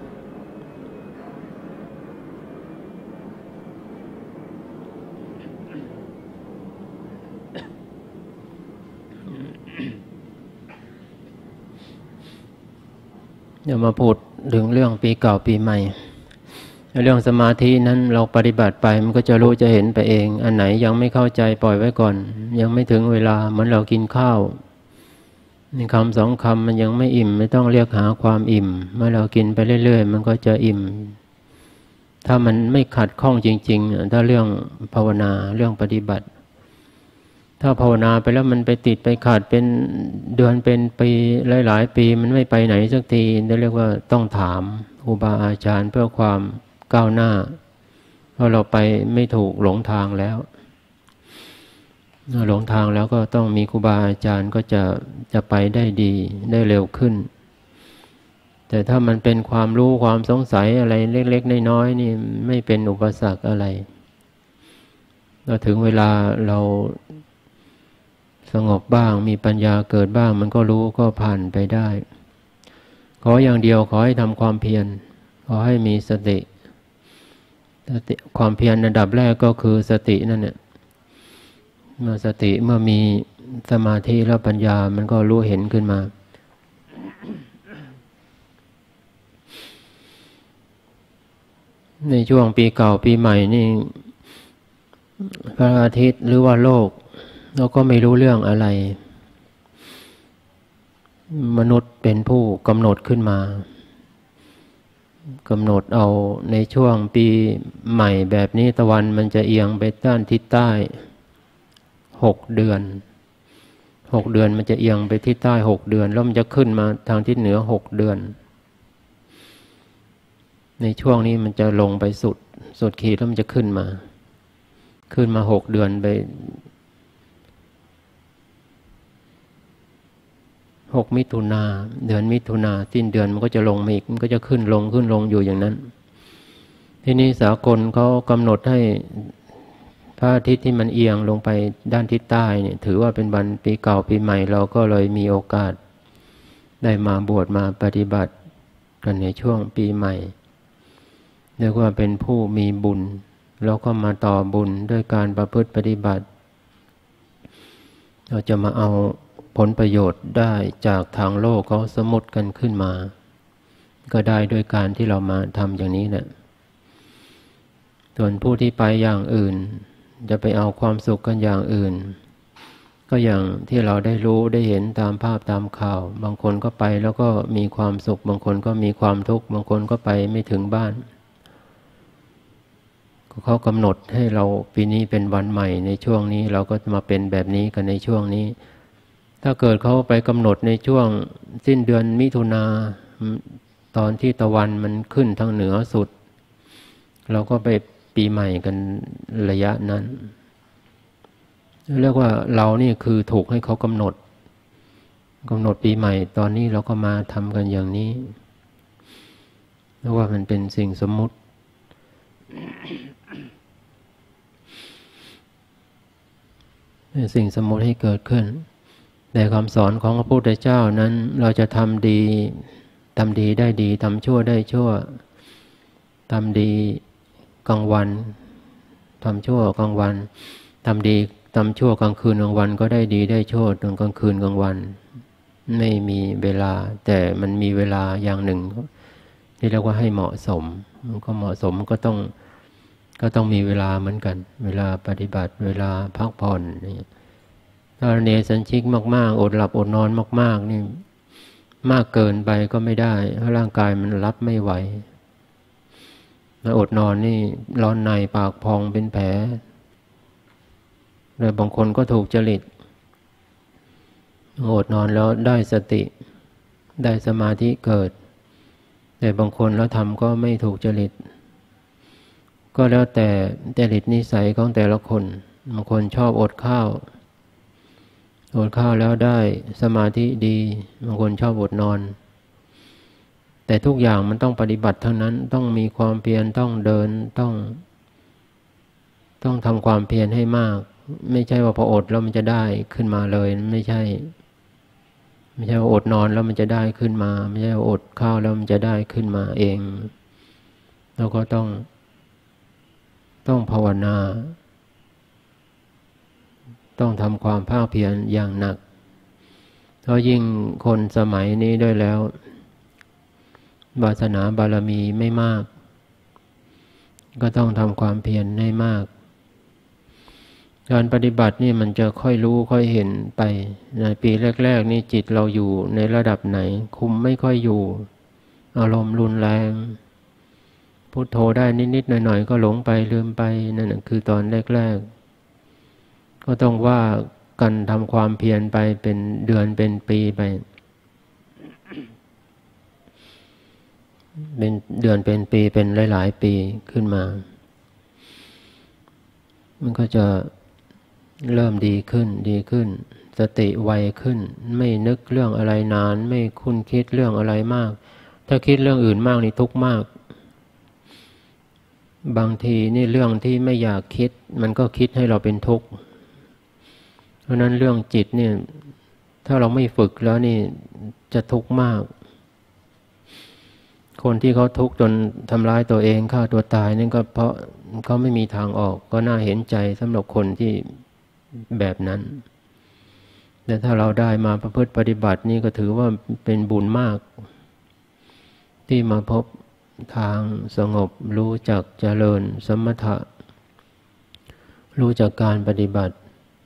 เดี๋ยวมาพูดถึงเรื่องปีเก่าปีใหม่เรื่องสมาธินั้นเราปฏิบัติไปมันก็จะรู้จะเห็นไปเองอันไหนยังไม่เข้าใจปล่อยไว้ก่อนยังไม่ถึงเวลาเหมือนเรากินข้าวหนึ่งคำสองคำมันยังไม่อิ่มไม่ต้องเรียกหาความอิ่มเมื่อเรากินไปเรื่อยๆมันก็จะอิ่มถ้ามันไม่ขัดข้องจริงๆถ้าเรื่องภาวนาเรื่องปฏิบัติถ้าภาวนาไปแล้วมันไปติดไปขาดเป็นเดือนเป็นปีหลายๆปีมันไม่ไปไหนสักทีนั่นเรียกว่าต้องถามครูบาอาจารย์เพื่อความก้าวหน้าเพราะเราไปไม่ถูกหลงทางแล้วหลงทางแล้วก็ต้องมีครูบาอาจารย์ก็จะจะไปได้ดีได้เร็วขึ้นแต่ถ้ามันเป็นความรู้ความสงสัยอะไรเล็กๆน้อยๆนี่ไม่เป็นอุปสรรคอะไรเราถึงเวลาเราสงบบ้างมีปัญญาเกิดบ้างมันก็รู้ก็ผ่านไปได้ขออย่างเดียวขอให้ทำความเพียรขอให้มีสติสติความเพียรระดับแรกก็คือสตินั่นแหละเมื่อสติเมื่อมีสมาธิแล้วปัญญามันก็รู้เห็นขึ้นมาในช่วงปีเก่าปีใหม่นี่พระอาทิตย์หรือว่าโลกเราก็ไม่รู้เรื่องอะไรมนุษย์เป็นผู้กำหนดขึ้นมากำหนดเอาในช่วงปีใหม่แบบนี้ตะวันมันจะเอียงไปด้านทิศใต้หกเดือนหกเดือนมันจะเอียงไปทิศใต้หกเดือนแล้วมันจะขึ้นมาทางทิศเหนือหกเดือนในช่วงนี้มันจะลงไปสุดสุดขีดแล้วมันจะขึ้นมาขึ้นมาหกเดือนไปหกมิถุนาเดือนมิถุนาสิ้นเดือนมันก็จะลงมาอีกมันก็จะขึ้นลงขึ้นลงอยู่อย่างนั้นทีนี้สากลเขากำหนดให้พระอาทิตย์ที่มันเอียงลงไปด้านทิศใต้เนี่ยถือว่าเป็นวันปีเก่าปีใหม่เราก็เลยมีโอกาสได้มาบวชมาปฏิบัติกันในช่วงปีใหม่เรียกว่าเป็นผู้มีบุญแล้วก็มาต่อบุญด้วยการประพฤติปฏิบัติเราจะมาเอาผลประโยชน์ได้จากทางโลกเขาสมมติกันขึ้นมาก็ได้ด้วยการที่เรามาทำอย่างนี้แหละส่วนผู้ที่ไปอย่างอื่นจะไปเอาความสุขกันอย่างอื่นก็อย่างที่เราได้รู้ได้เห็นตามภาพตามข่าวบางคนก็ไปแล้วก็มีความสุขบางคนก็มีความทุกข์บางคนก็ไปไม่ถึงบ้านเขากำหนดให้เราปีนี้เป็นวันใหม่ในช่วงนี้เราก็จะมาเป็นแบบนี้กันในช่วงนี้ถ้าเกิดเขาไปกำหนดในช่วงสิ้นเดือนมิถุนาตอนที่ตะวันมันขึ้นทางเหนือสุดเราก็ไปปีใหม่กันระยะนั้นเรียกว่าเรานี่คือถูกให้เขากำหนดกำหนดปีใหม่ตอนนี้เราก็มาทำกันอย่างนี้เรียกว่ามันเป็นสิ่งสมมุติเป็นสิ่งสมมุติให้เกิดขึ้นแต่คำสอนของพระพุทธเจ้านั้นเราจะทำดีทำดีได้ดีทำชั่วได้ชั่วทำดีกลางวันทำชั่วกลางวันทำดีทำชั่วกลางคืนกลางวันก็ได้ดีได้ชั่วตอนกลางคืนกลางวันไม่มีเวลาแต่มันมีเวลาอย่างหนึ่งที่เรียกว่าให้เหมาะสมมันก็เหมาะสมมันก็ต้องก็ต้องมีเวลาเหมือนกันเวลาปฏิบัติเวลาพักผ่อนนี่ถ้าเนสัญชิกมากๆอดหลับอดนอนมากๆนี่มากเกินไปก็ไม่ได้เพราะร่างกายมันรับไม่ไหวอดนอนนี่ร้อนในปากพองเป็นแผลเลยบางคนก็ถูกจริตอดนอนแล้วได้สติได้สมาธิเกิดแต่บางคนแล้วทำก็ไม่ถูกจริตก็แล้วแต่จริตนิสัยของแต่ละคนบางคนชอบอดข้าวอดข้าวแล้วได้สมาธิดีบางคนชอบอดนอนแต่ทุกอย่างมันต้องปฏิบัติทั้งนั้นต้องมีความเพียรต้องเดินต้องต้องทำความเพียรให้มากไม่ใช่ว่าพออดแล้วมันจะได้ขึ้นมาเลยไม่ใช่ไม่ใช่ว่าอดนอนแล้วมันจะได้ขึ้นมาไม่ใช่ว่าอดข้าวแล้วมันจะได้ขึ้นมาเองเราก็ต้องต้องภาวนาต้องทำความภาคเพียรอย่างหนักเพราะยิ่งคนสมัยนี้ด้วยแล้ววาสนาบารมีไม่มากก็ต้องทำความเพียรให้มากการปฏิบัตินี่มันจะค่อยรู้ค่อยเห็นไปในปีแรกๆนี่จิตเราอยู่ในระดับไหนคุมไม่ค่อยอยู่อารมณ์รุนแรงพุทโธได้นิดๆหน่อยๆก็หลงไปลืมไปนั่นน่ะคือตอนแรกๆก็ต้องว่ากันทำความเพียรไปเป็นเดือนเป็นปีไปเป็นเดือนเป็นปีเป็นหลายๆปีขึ้นมามันก็จะเริ่มดีขึ้นดีขึ้นสติไวขึ้นไม่นึกเรื่องอะไรนานไม่คุ้นคิดเรื่องอะไรมากถ้าคิดเรื่องอื่นมากนี่ทุกข์มากบางทีนี่เรื่องที่ไม่อยากคิดมันก็คิดให้เราเป็นทุกข์เพราะนั้นเรื่องจิตเนี่ยถ้าเราไม่ฝึกแล้วนี่จะทุกข์มากคนที่เขาทุกข์จนทำร้ายตัวเองฆ่าตัวตายนั่นก็เพราะเขาไม่มีทางออกก็น่าเห็นใจสำหรับคนที่แบบนั้นแต่ถ้าเราได้มาประพฤติปฏิบัตินี่ก็ถือว่าเป็นบุญมากที่มาพบทางสงบรู้จักเจริญสมถะรู้จักการปฏิบัติ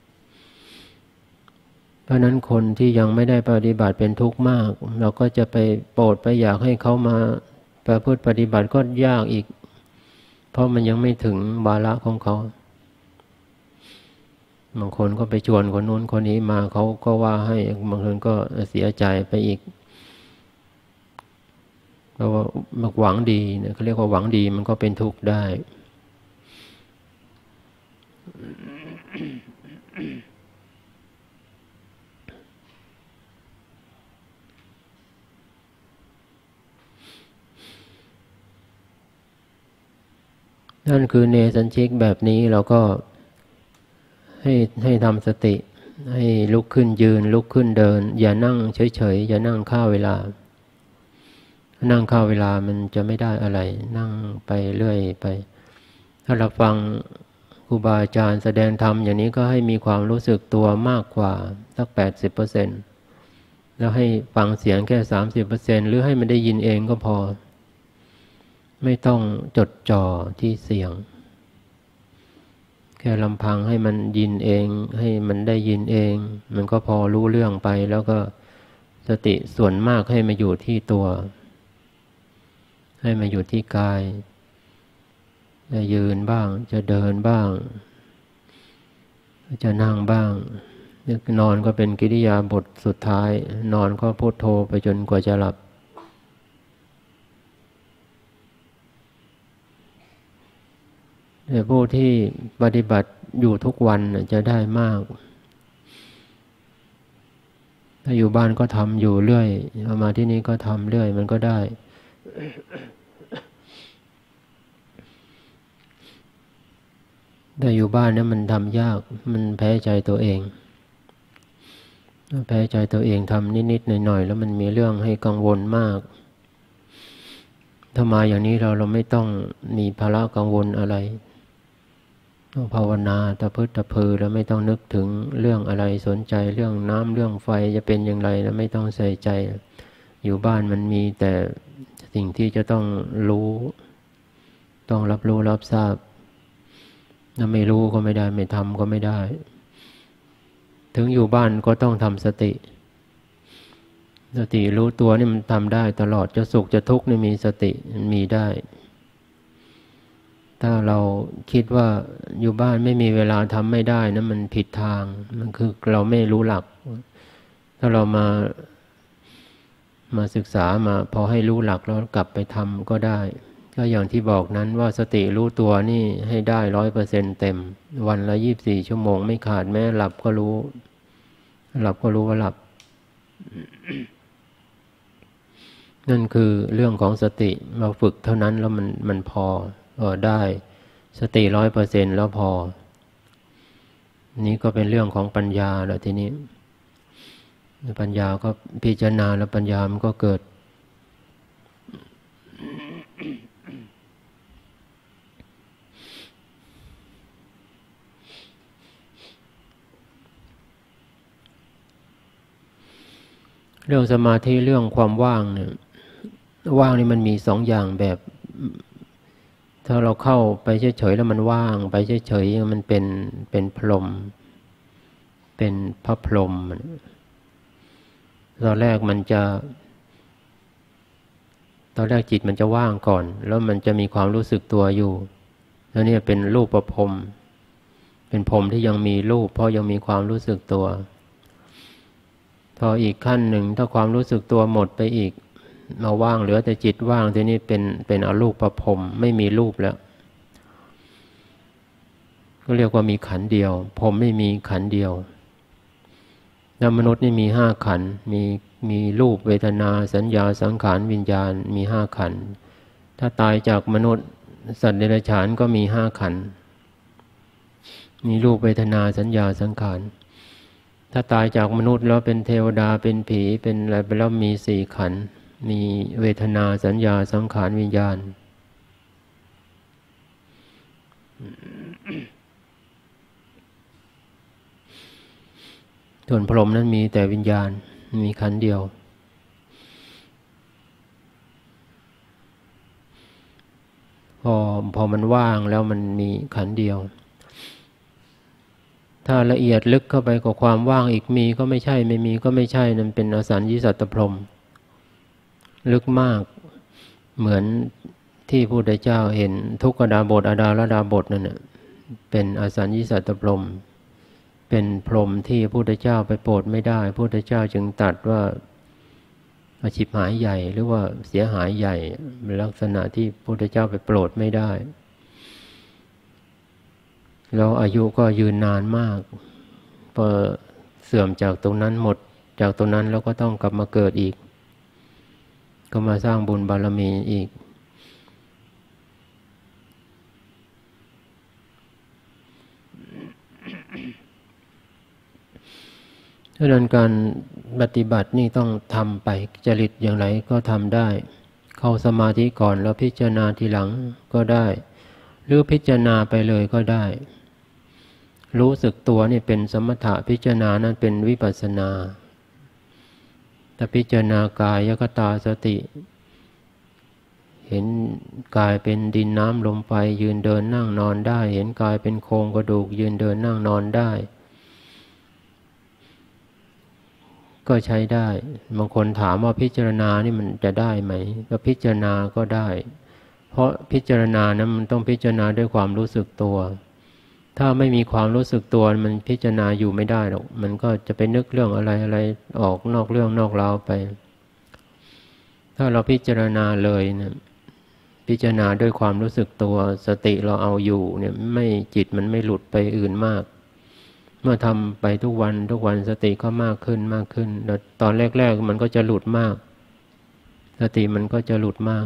เพราะนั้นคนที่ยังไม่ได้ปฏิบัติเป็นทุกข์มากเราก็จะไปโปรดไปอยากให้เขามาประพฤติปฏิบัติก็ยากอีกเพราะมันยังไม่ถึงวาระของเขาบางคนก็ไปชวนคนนู้นคนนี้มาเขาก็ว่าให้บางคนก็เสียใจไปอีกเพราะว่าหวังดีเนี่ยเขาเรียกว่าหวังดีมันก็เป็นทุกข์ได้นั่นคือเนสัญชิกแบบนี้เราก็ให้ให้ทำสติให้ลุกขึ้นยืนลุกขึ้นเดินอย่านั่งเฉยๆอย่านั่งฆ่าเวลานั่งฆ่าเวลามันจะไม่ได้อะไรนั่งไปเรื่อยไปถ้าเราฟังครูบาอาจารย์แสดงธรรมอย่างนี้ก็ให้มีความรู้สึกตัวมากกว่าสัก แปดสิบเปอร์เซ็นต์ แล้วให้ฟังเสียงแค่ สามสิบเปอร์เซ็นต์ หรือให้มันได้ยินเองก็พอไม่ต้องจดจ่อที่เสียงแค่ลำพังให้มันยินเองให้มันได้ยินเองมันก็พอรู้เรื่องไปแล้วก็สติส่วนมากให้มาอยู่ที่ตัวให้มาอยู่ที่กายจะยืนบ้างจะเดินบ้างจะนั่งบ้างนอนก็เป็นกิริยาบทสุดท้ายนอนก็พุทโธไปจนกว่าจะหลับแต่ผู้ที่ปฏิบัติอยู่ทุกวันจะได้มากถ้าอยู่บ้านก็ทำอยู่เรื่อยเอามาที่นี่ก็ทำเรื่อยมันก็ได้แต่อยู่บ้านเนี่ยมันทำยากมันแพ้ใจตัวเองแพ้ใจตัวเองทำนิดๆหน่อยๆแล้วมันมีเรื่องให้กังวลมากถ้ามาอย่างนี้เราเราไม่ต้องมีภาระกังวลอะไรต้องภาวนาตะพึดตะพือแล้วไม่ต้องนึกถึงเรื่องอะไรสนใจเรื่องน้ำเรื่องไฟจะเป็นอย่างไรแล้วไม่ต้องใส่ใจอยู่บ้านมันมีแต่สิ่งที่จะต้องรู้ต้องรับรู้รับทราบถ้าไม่รู้ก็ไม่ได้ไม่ทำก็ไม่ได้ถึงอยู่บ้านก็ต้องทำสติสติรู้ตัวนี่มันทำได้ตลอดจะสุขจะทุกข์นี่มีสติมันมีได้ถ้าเราคิดว่าอยู่บ้านไม่มีเวลาทำไม่ได้นะมันผิดทางมันคือเราไม่รู้หลักถ้าเรามามาศึกษามาพอให้รู้หลักแล้วกลับไปทำก็ได้ก็อย่างที่บอกนั้นว่าสติรู้ตัวนี่ให้ได้ร้อยเปอร์เซ็นต์เต็มวันละยี่สิบสี่ชั่วโมงไม่ขาดแม้หลับก็รู้หลับก็รู้ว่าหลับ นั่นคือเรื่องของสติเราฝึกเท่านั้นแล้วมันมันพอเออได้สติร้อยเปอร์เซ็นต์แล้วพอนี้ก็เป็นเรื่องของปัญญาแล้วทีนี้ปัญญาก็พิจารณาแล้วปัญญามันก็เกิดเรื่องสมาธิเรื่องความว่างเนี่ยว่างนี่มันมีสองอย่างแบบถ้าเราเข้าไปเฉยๆแล้วมันว่างไปเฉยๆมันเป็นเป็นพรหมเป็นพระพรหมตอนแรกมันจะตอนแรกจิตมันจะว่างก่อนแล้วมันจะมีความรู้สึกตัวอยู่แล้วเนี่ยเป็นรูปประพรหมเป็นพรหมที่ยังมีรูปเพราะยังมีความรู้สึกตัวพออีกขั้นหนึ่งถ้าความรู้สึกตัวหมดไปอีกมาว่างเหลือแต่จิตว่างทีนี้เป็นเป็นอรูปประพรหมไม่มีรูปแล้วก็เรียกว่ามีขันธ์เดียวพรหมไม่มีขันธ์เดียวแล้วมนุษย์นี่มีห้าขันธ์มีมีรูปเวทนาสัญญาสังขารวิญญาณมีห้าขันธ์ถ้าตายจากมนุษย์สัตว์เดรัจฉานก็มีห้าขันธ์มีรูปเวทนาสัญญาสังขารถ้าตายจากมนุษย์แล้วเป็นเทวดาเป็นผีเป็นอะไรไปแล้วมีสี่ขันธ์มีเวทนาสัญญาสังขารวิญญาณส่วนพรหมนั้นมีแต่วิญญาณมีขันธ์เดียวพอพอมันว่างแล้วมันมีขันธ์เดียวถ้าละเอียดลึกเข้าไปกับความว่างอีกมีก็ไม่ใช่ไม่มีก็ไม่ใช่นั่นเป็นอสัญญิสัตตพรหมลึกมากเหมือนที่พระพุทธเจ้าเห็นทุกขดาบทอดาลดาบทนั่นน่ะเป็นอสัญญิสัตตพรหมเป็นพรหมที่พระพุทธเจ้าไปโปรดไม่ได้พระพุทธเจ้าจึงตรัสว่าอาชิบหายใหญ่หรือว่าเสียหายใหญ่เป็นลักษณะที่พระพุทธเจ้าไปโปรดไม่ได้แล้วอายุก็ยืนนานมากพอเสื่อมจากตรงนั้นหมดจากตรงนั้นแล้วก็ต้องกลับมาเกิดอีกก็มาสร้างบุญบารมีอีกดังนั้นการปฏิบัตินี่ต้องทำไปจริตอย่างไรก็ทำได้เข้าสมาธิก่อนแล้วพิจารณาทีหลังก็ได้หรือพิจารณาไปเลยก็ได้รู้สึกตัวนี่เป็นสมถะพิจารณานั้นเป็นวิปัสสนาแต่พิจารณากายคตาสติเห็นกายเป็นดินน้ำลมไฟยืนเดินนั่งนอนได้เห็นกายเป็นโครงกระดูกยืนเดินนั่งนอนได้ก็ใช้ได้บางคนถามว่าพิจารณานี่มันจะได้ไหมก็พิจารณาก็ได้เพราะพิจารณานั้นมันต้องพิจารณาด้วยความรู้สึกตัวถ้าไม่มีความรู้สึกตัวมันพิจารณาอยู่ไม่ได้หรอกมันก็จะไปนึกเรื่องอะไรอะไรออกนอกเรื่องนอกราวไปถ้าเราพิจารณาเลยนะพิจารณาด้วยความรู้สึกตัวสติเราเอาอยู่เนี่ยไม่จิตมันไม่หลุดไปอื่นมากเมื่อทำไปทุกวันทุกวันสติก็มากขึ้นมากขึ้นแล้วตอนแรกๆมันก็จะหลุดมากสติมันก็จะหลุดมาก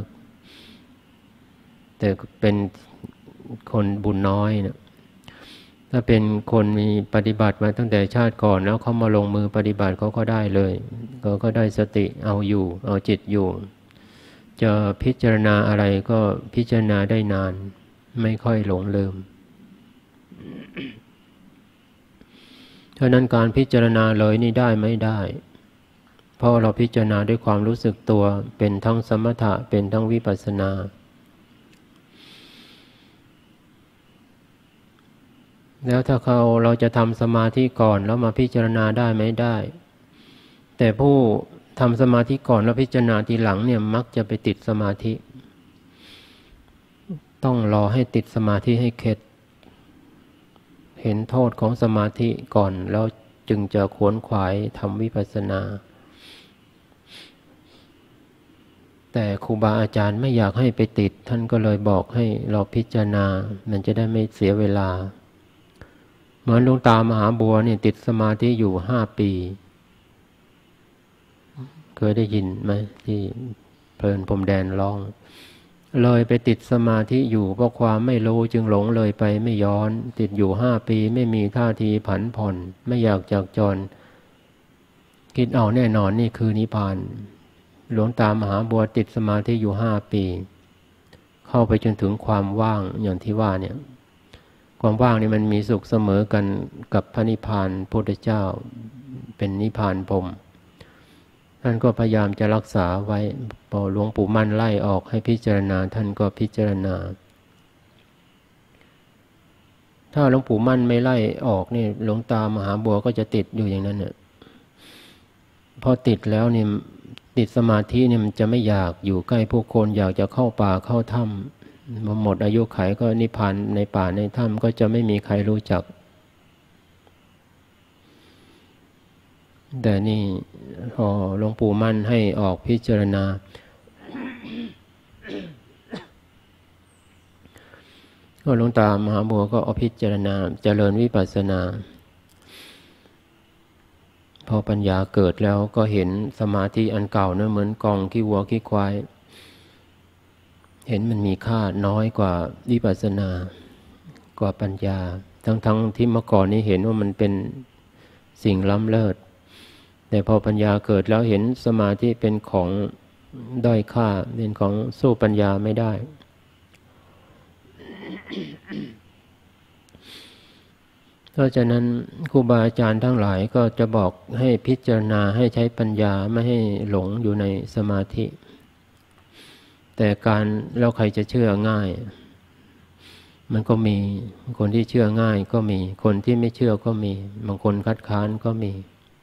แต่เป็นคนบุญน้อยนะถ้าเป็นคนมีปฏิบัติมาตั้งแต่ชาติก่อนแล้วเขามาลงมือปฏิบัติเขาก็ได้เลยเขาก็ได้สติเอาอยู่เอาจิตอยู่จะพิจารณาอะไรก็พิจารณาได้นานไม่ค่อยหลงลืมฉะนั้นการพิจารณาเลยนี่ได้ไม่ได้เพราะเราพิจารณาด้วยความรู้สึกตัวเป็นทั้งสมถะเป็นทั้งวิปัสสนาแล้วถ้าเขาเราจะทำสมาธิก่อนแล้วมาพิจารณาได้ไม่ได้แต่ผู้ทำสมาธิก่อนแล้วพิจารณาทีหลังเนี่ยมักจะไปติดสมาธิต้องรอให้ติดสมาธิให้เข็ดเห็นโทษของสมาธิก่อนแล้วจึงจะขวนขวายทำวิปัสสนาแต่ครูบาอาจารย์ไม่อยากให้ไปติดท่านก็เลยบอกให้เราพิจารณามันจะได้ไม่เสียเวลาเหมือนหลวงตามหาบัวเนี่ยติดสมาธิอยู่ห้าปีเคยได้ยินไหมที่เพลินพรมแดนร้องเลยไปติดสมาธิอยู่เพราะความไม่รู้จึงหลงเลยไปไม่ย้อนติดอยู่ห้าปีไม่มีท่าทีผันผ่อนไม่อยากจากจรคิดเอาแน่นอนนี่คือนิพพานหลวงตามหาบัวติดสมาธิอยู่ห้าปีเข้าไปจนถึงความว่างอย่างที่ว่าเนี่ยความว่างนี่มันมีสุขเสมอกันกับพระนิพพานพุทธเจ้าเป็นนิพพานพรหมท่านก็พยายามจะรักษาไว้พอหลวงปู่มั่นไล่ออกให้พิจารณาท่านก็พิจารณาถ้าหลวงปู่มั่นไม่ไล่ออกนี่หลวงตามหาบัวก็จะติดอยู่อย่างนั้นเนี่ยพอติดแล้วนี่ติดสมาธินี่มันจะไม่อยากอยู่ใกล้ผู้คนอยากจะเข้าป่าเข้าถ้ำหมดอายุขัยก็นิพพานในป่าในถ้ำก็จะไม่มีใครรู้จักแต่นี่พอหลวงปู่มั่นให้ออกพิจารณาก็หลวงตามหาบัวก็เอาพิจารณาเจริญวิปัสสนาพอปัญญาเกิดแล้วก็เห็นสมาธิอันเก่านะเหมือนกองขี้วัวขี้ควายเห็นมันมีค่าน้อยกว่าวิปัสสนากว่าปัญญาทั้งๆที่เมื่อก่อนนี้เห็นว่ามันเป็นสิ่งล้ำเลิศแต่พอปัญญาเกิดแล้วเห็นสมาธิเป็นของด้อยค่าเป็นของสู้ปัญญาไม่ได้เพราะฉะนั้นครูบาอาจารย์ทั้งหลายก็จะบอกให้พิจารณาให้ใช้ปัญญาไม่ให้หลงอยู่ในสมาธิแต่การแล้วใครจะเชื่อง่ายมันก็มีคนที่เชื่อง่ายก็มีคนที่ไม่เชื่อก็มีบางคนคัดค้านก็มี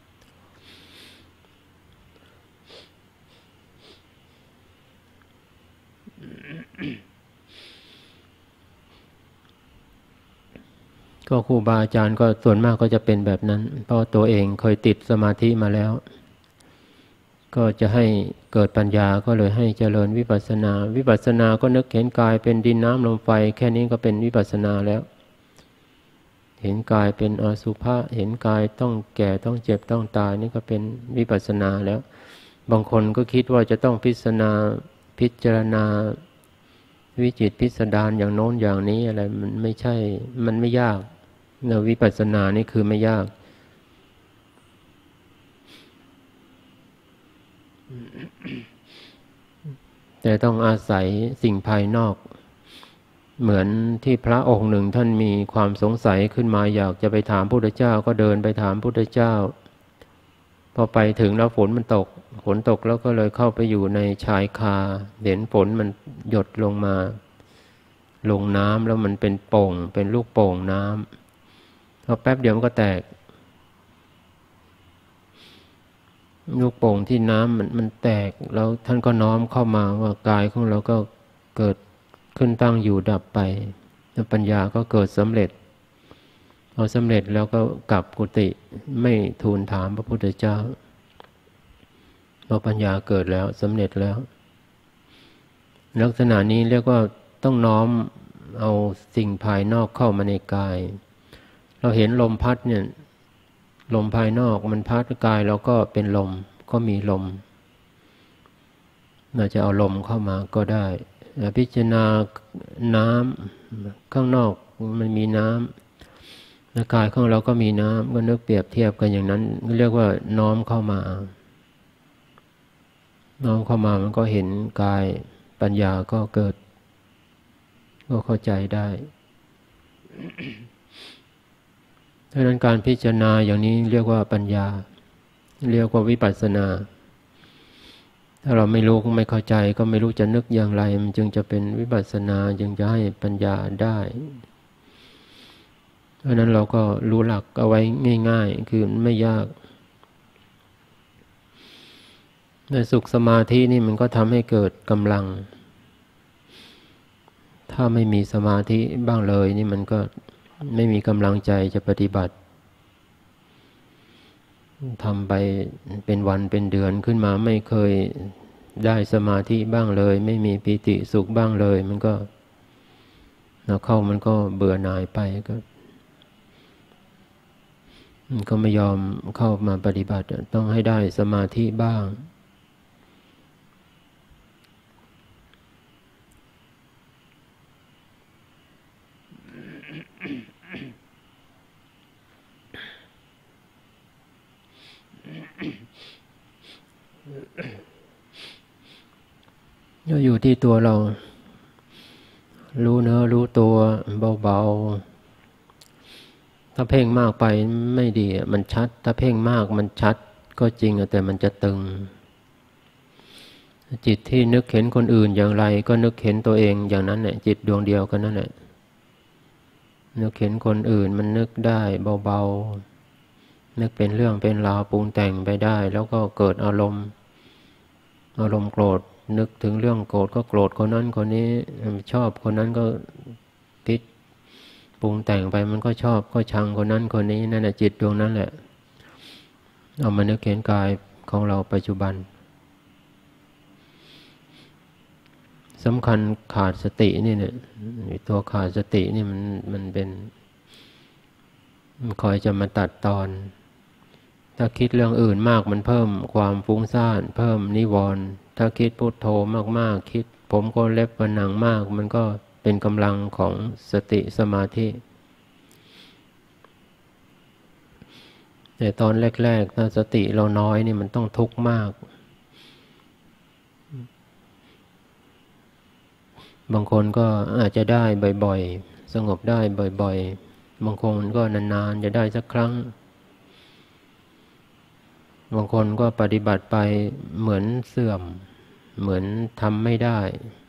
ก็ครูบาอาจารย์ก็ส่วนมากก็จะเป็นแบบนั้นเพราะตัวเองเคยติดสมาธิมาแล้วก็จะให้เกิดปัญญาก็เลยให้เจริญวิปัสสนาวิปัสสนาก็นึกเห็นกายเป็นดินน้ำลมไฟแค่นี้ก็เป็นวิปัสสนาแล้วเห็นกายเป็นอสุภะเห็นกายต้องแก่ต้องเจ็บต้องตายนี่ก็เป็นวิปัสสนาแล้วบางคนก็คิดว่าจะต้องพิจารณาพิจารณาวิจิตรพิสดารอย่างโน้นอย่างนี้อะไรมันไม่ใช่มันไม่ยากเนวิปัสสนานี่คือไม่ยากแต่ต้องอาศัยสิ่งภายนอกเหมือนที่พระองค์หนึ่งท่านมีความสงสัยขึ้นมาอยากจะไปถามพระพุทธเจ้าก็เดินไปถามพระพุทธเจ้าพอไปถึงแล้วฝนมันตกฝนตกแล้วก็เลยเข้าไปอยู่ในชายคาเห็นฝนมันหยดลงมาลงน้ำแล้วมันเป็นโป่งเป็นลูกโป่งน้ำพอแป๊บเดียวมันก็แตกลูกโป่งที่น้ำมันมันแตกแล้วท่านก็น้อมเข้ามาว่ากายของเราก็เกิดขึ้นตั้งอยู่ดับไปแล้วปัญญาก็เกิดสำเร็จพอสำเร็จแล้วก็กลับกุฏิไม่ทูลถามพระพุทธเจ้าเพราะปัญญาเกิดแล้วสำเร็จแล้วลักษณะนี้เรียกว่าต้องน้อมเอาสิ่งภายนอกเข้ามาในกายเราเห็นลมพัดเนี่ยลมภายนอกมันพัดกายเราก็เป็นลมก็มีลมเราจะเอาลมเข้ามาก็ได้พิจารณาน้ำข้างนอกมันมีน้ำแล้วกายของเราก็มีน้ำก็นึกเปรียบเทียบกันอย่างนั้นเรียกว่าน้อมเข้ามาน้อมเข้ามามันก็เห็นกายปัญญาก็เกิดก็เข้าใจได้เพราะนั้นการพิจารณาอย่างนี้เรียกว่าปัญญาเรียกว่าวิปัสสนาถ้าเราไม่รู้ไม่เข้าใจก็ไม่รู้จะนึกอย่างไรมันจึงจะเป็นวิปัสสนาจึงจะให้ปัญญาได้เพราะนั้นเราก็รู้หลักเอาไว้ง่ายๆคือไม่ยากในสุขสมาธินี่มันก็ทำให้เกิดกำลังถ้าไม่มีสมาธิบ้างเลยนี่มันก็ไม่มีกำลังใจจะปฏิบัติทำไปเป็นวันเป็นเดือนขึ้นมาไม่เคยได้สมาธิบ้างเลยไม่มีปิติสุขบ้างเลยมันก็แล้วเข้ามันก็เบื่อหน่ายไปก็มันก็ไม่ยอมเข้ามาปฏิบัติต้องให้ได้สมาธิบ้างอยู่ที่ตัวเรารู้เนื้อรู้ตัวเบาๆถ้าเพ่งมากไปไม่ดีมันชัดถ้าเพ่งมากมันชัดก็จริงแต่มันจะตึงจิตที่นึกเห็นคนอื่นอย่างไรก็นึกเห็นตัวเองอย่างนั้นแหละจิตดวงเดียวกันนั่นแหละนึกเห็นคนอื่นมันนึกได้เบาๆนึกเป็นเรื่องเป็นราวปรุงแต่งไปได้แล้วก็เกิดอารมณ์อารมณ์โกรธนึกถึงเรื่องโกรธก็โกรธคนนั้นคนนี้ชอบคนนั้นก็พิจปรุงแต่งไปมันก็ชอบก็ชังคนนั้นคนนี้นั่นแหละจิตดวงนั้นแหละเอามานึกเห็นกายของเราปัจจุบันสำคัญขาดสตินี่เนี่ยตัวขาดสตินี่มันมันเป็นมันคอยจะมาตัดตอนถ้าคิดเรื่องอื่นมากมันเพิ่มความฟุ้งซ่านเพิ่มนิวรณ์ถ้าคิดพุทโธมากๆคิดผมก็เล็บกว่าหนังมากมันก็เป็นกำลังของสติสมาธิแต่ตอนแรกๆถ้าสติเราน้อยนี่มันต้องทุกข์มากบางคนก็อาจจะได้บ่อยๆสงบได้บ่อยๆบางคนก็นานๆจะได้สักครั้งบางคนก็ปฏิบัติไปเหมือนเสื่อมเหมือนทำไม่ได้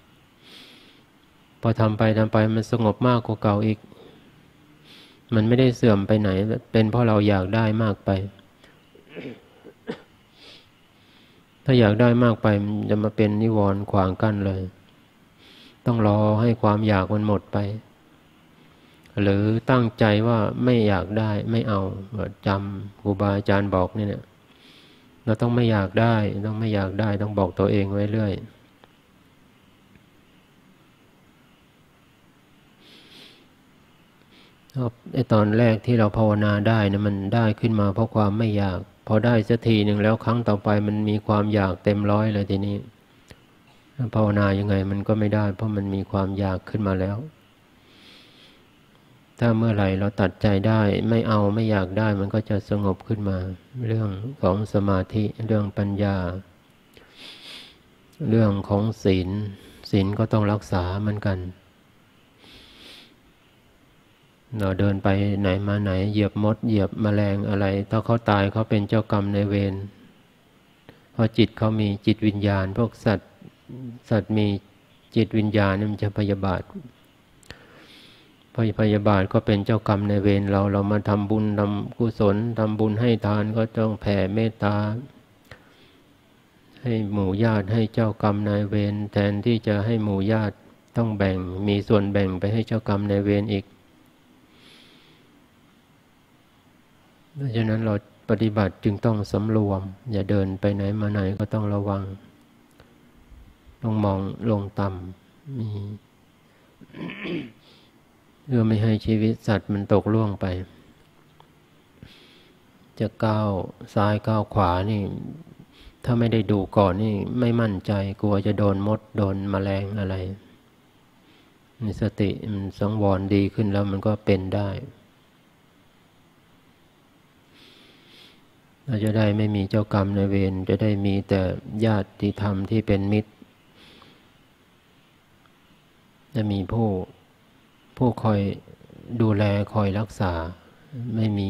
พอทำไปทำไปมันสงบมากกว่าเก่าอีกมันไม่ได้เสื่อมไปไหนเป็นเพราะเราอยากได้มากไปถ้าอยากได้มากไปมันจะมาเป็นนิวรณ์ขวางกั้นเลยต้องรอให้ความอยากมันหมดไปหรือตั้งใจว่าไม่อยากได้ไม่เอาจำครูบาอาจารย์บอกนี่เนี่ยเราต้องไม่อยากได้ต้องไม่อยากได้ต้องบอกตัวเองไว้เรื่อยไอ้ตอนแรกที่เราภาวนาได้นะมันได้ขึ้นมาเพราะความไม่อยากพอได้สักทีหนึ่งแล้วครั้งต่อไปมันมีความอยากเต็มร้อยเลยทีนี้ภาวนายังไงมันก็ไม่ได้เพราะมันมีความอยากขึ้นมาแล้วถ้าเมื่อไหร่เราตัดใจได้ไม่เอาไม่อยากได้มันก็จะสงบขึ้นมาเรื่องของสมาธิเรื่องปัญญาเรื่องของศีลศีลก็ต้องรักษาเหมือนกันเราเดินไปไหนมาไหนเหยียบมดเหยียบแมลงอะไรถ้าเขาตายเขาเป็นเจ้ากรรมในเวรเพราะจิตเขามีจิตวิญญาณพวกสัตว์สัตว์มีจิตวิญญาณนี่มันจะพยาบาทพยาบาทก็เป็นเจ้ากรรมในเวรเราเรามาทำบุญทำกุศลทำบุญให้ทานก็ต้องแผ่เมตตาให้หมู่ญาติให้เจ้ากรรมนายเวรแทนที่จะให้หมู่ญาติต้องแบ่งมีส่วนแบ่งไปให้เจ้ากรรมนายเวรอีกเพราะฉะนั้นเราปฏิบัติจึงต้องสำรวมอย่าเดินไปไหนมาไหนก็ต้องระวังต้องมองลงต่ำมีเพื่อไม่ให้ชีวิตสัตว์มันตกล่วงไปจะก้าวซ้ายก้าวขวานี่ถ้าไม่ได้ดูก่อนนี่ไม่มั่นใจกลัวจะโดนมดโดนแมลงอะไรมีสติมันสังวรดีขึ้นแล้วมันก็เป็นได้เราจะได้ไม่มีเจ้ากรรมนายเวรจะได้มีแต่ญาติธรรมที่เป็นมิตรจะมีผู้ผู้คอยดูแลคอยรักษาไม่มี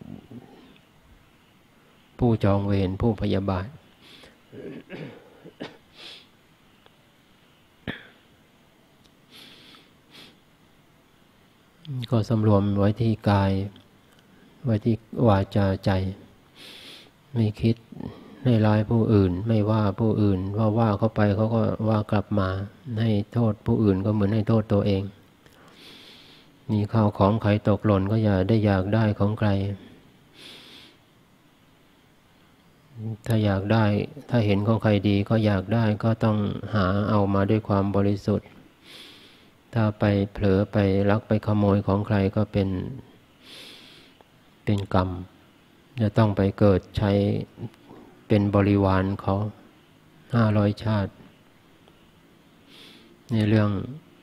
ผู้จองเวรผู้พยาบาทก็สำรวมไว้ที่กายไว้ที่วาจาใจไม่คิดให้ร้ายผู้อื่นไม่ว่าผู้อื่นว่าว่าเขาไปเขาก็ว่ากลับมาให้โทษผู้อื่นก็เหมือนให้โทษตัวเองมีข้าวของใครตกหล่นก็อย่าได้อยากได้ของใครถ้าอยากได้ถ้าเห็นของใครดีก็อยากได้ก็ต้องหาเอามาด้วยความบริสุทธิ์ถ้าไปเผลอไปลักไปขโมยของใครก็เป็นเป็นกรรมจะต้องไปเกิดใช้เป็นบริวารเขาห้าร้อยชาติในเรื่อง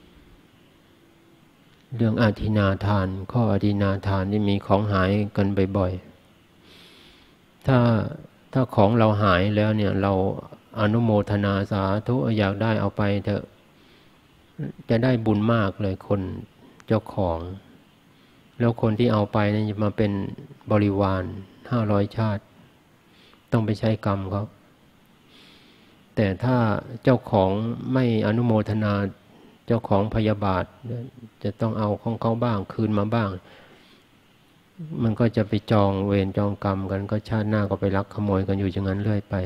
เรื่องอาทินาทานข้ออาทินาทานที่มีของหายกันบ่อยๆถ้าถ้าของเราหายแล้วเนี่ยเราอนุโมทนาสาธุอยากได้เอาไปเถอะจะได้บุญมากเลยคนเจ้าของแล้วคนที่เอาไปเนี่ยจะมาเป็นบริวารห้าร้อยชาติต้องไปใช้กรรมเขาแต่ถ้าเจ้าของไม่อนุโมทนาเจ้าของพยาบาทจะต้องเอาของเขาบ้างคืนมาบ้างมันก็จะไปจองเวรจองกรรมกันก็ชาติหน้าก็ไปลักขโมยกันอยู่อย่างนั้นเรื่อยไป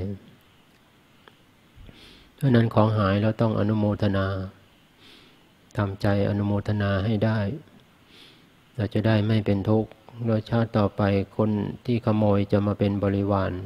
เพราะนั้นของหายแล้วต้องอนุโมทนาทำใจอนุโมทนาให้ได้เราจะได้ไม่เป็นทุกข์แล้วชาติต่อไปคนที่ขโมยจะมาเป็นบริวาร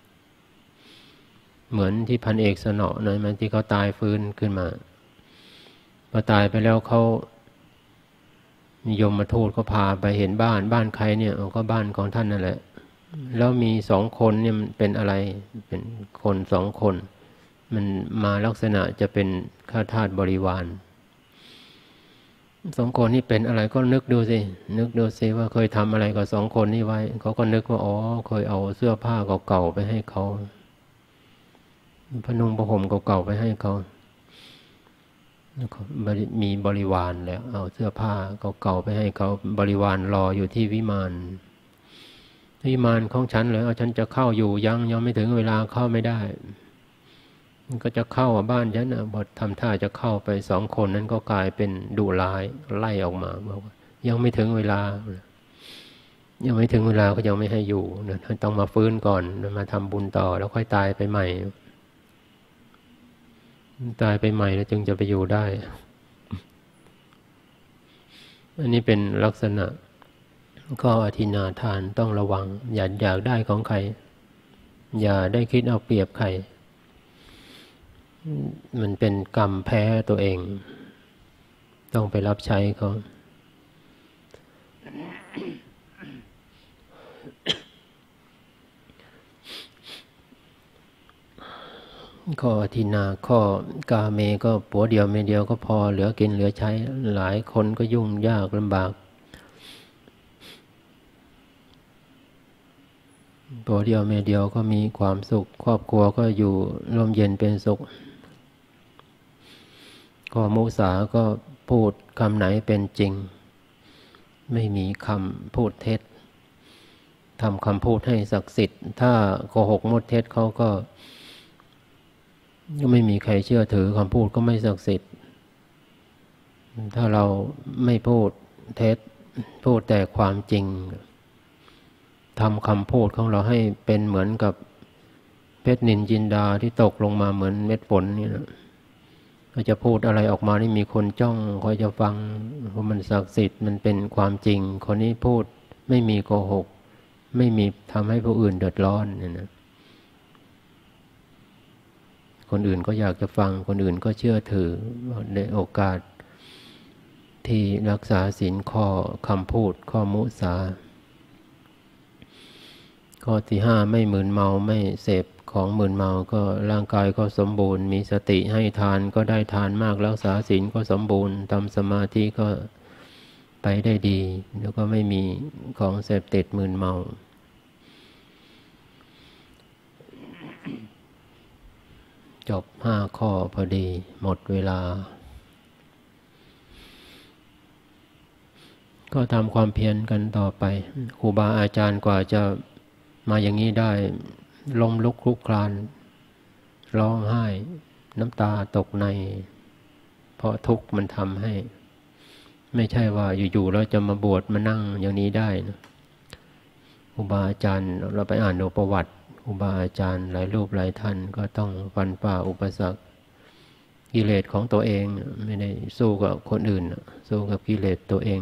เหมือนที่พันเอกสนอนะมันที่เขาตายฟื้นขึ้นมาพอตายไปแล้วเขานิยมมาทูตก็พาไปเห็นบ้านบ้านใครเนี่ยก็บ้านของท่านนั่นแหละแล้วมีสองคนเนี่ยมันเป็นอะไรเป็นคนสองคนมันมาลักษณะจะเป็นข้าทาสบริวารสองคนนี่เป็นอะไรก็นึกดูสินึกดูสิว่าเคยทำอะไรกับสองคนนี้ไว้เขาก็นึกว่าอ๋อเคยเอาเสื้อผ้าเก่าๆไปให้เขาพนุ่งผ้าห่มเก่าๆไปให้เขามีบริวารแล้วเอาเสื้อผ้าเก่าๆไปให้เขาบริวารรออยู่ที่วิมานวิมานของฉันเลยเอาฉันจะเข้าอยู่ยังยังไม่ถึงเวลาเข้าไม่ได้มันก็จะเข้าบ้านฉันนะพอทำท่าจะเข้าไปสองคนนั้นก็กลายเป็นดุร้ายไล่ออกมาบอกว่ายังไม่ถึงเวลายังไม่ถึงเวลาก็ยังไม่ให้อยู่นะต้องมาฟื้นก่อนมาทำบุญต่อแล้วค่อยตายไปใหม่ตายไปใหม่แล้วจึงจะไปอยู่ได้อันนี้เป็นลักษณะก็อธินาทานต้องระวังอย่าอยากได้ของใครอย่าได้คิดเอาเปรียบใครมันเป็นกรรมแพ้ตัวเองต้องไปรับใช้เขาข้ออธินาข้อกาเมก็ผัวเดียวเมียเดียวก็พอเหลือกินเหลือใช้หลายคนก็ยุ่งยากลำบากผัวเดียวเมียเดียวก็มีความสุขครอบครัวก็อยู่ร่มเย็นเป็นสุขข้อมุสาก็พูดคำไหนเป็นจริงไม่มีคำพูดเท็จทำคำพูดให้ศักดิ์สิทธิ์ถ้าโกหกมดเท็จเขาก็ก็ไม่มีใครเชื่อถือคำพูดก็ไม่ศักดิ์สิทธิ์ถ้าเราไม่พูดเท็จพูดแต่ความจริงทำคำพูดของเราให้เป็นเหมือนกับเพชรนินจินดาที่ตกลงมาเหมือนเม็ดฝนนี่นะก็จะพูดอะไรออกมานี่มีคนจ้องคอยจะฟังเพราะมันศักดิ์สิทธิ์มันเป็นความจริงคนนี้พูดไม่มีโกหกไม่มีทำให้ผู้อื่นเดือดร้อนเนี่ยนะคนอื่นก็อยากจะฟังคนอื่นก็เชื่อถือในโอกาสที่รักษาศีลข้อคำพูดข้อมุสาข้อที่ห้าไม่มึนเมาไม่เสพของมึนเมาก็ร่างกายก็สมบูรณ์มีสติให้ทานก็ได้ทานมากรักษาศีลก็สมบูรณ์ทำสมาธิก็ไปได้ดีแล้วก็ไม่มีของเสพติดมึนเมาจบห้าข้อพอดีหมดเวลาก็ทำความเพียรกันต่อไปครูบาอาจารย์กว่าจะมาอย่างนี้ได้ล้มลุกคลุกคลานร้องไห้น้ำตาตกในเพราะทุกข์มันทำให้ไม่ใช่ว่าอยู่ๆเราจะมาบวชมานั่งอย่างนี้ได้นะครูบาอาจารย์เราไปอ่านดูประวัติครูบาอาจารย์หลายรูปหลายท่านก็ต้องฟันฝ่าอุปสรรคกิเลสของตัวเองไม่ได้สู้กับคนอื่นสู้กับกิเลสตัวเอง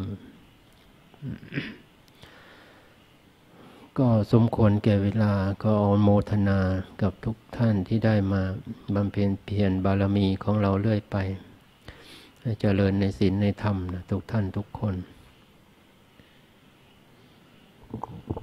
ก็สมควรแก่เวลาก็อนุโมทนากับทุกท่านที่ได้มาบำเพ็ญเพียรบารมีของเราเรื่อยไปให้เจริญในศีลในธรรมนะทุกท่านทุกคน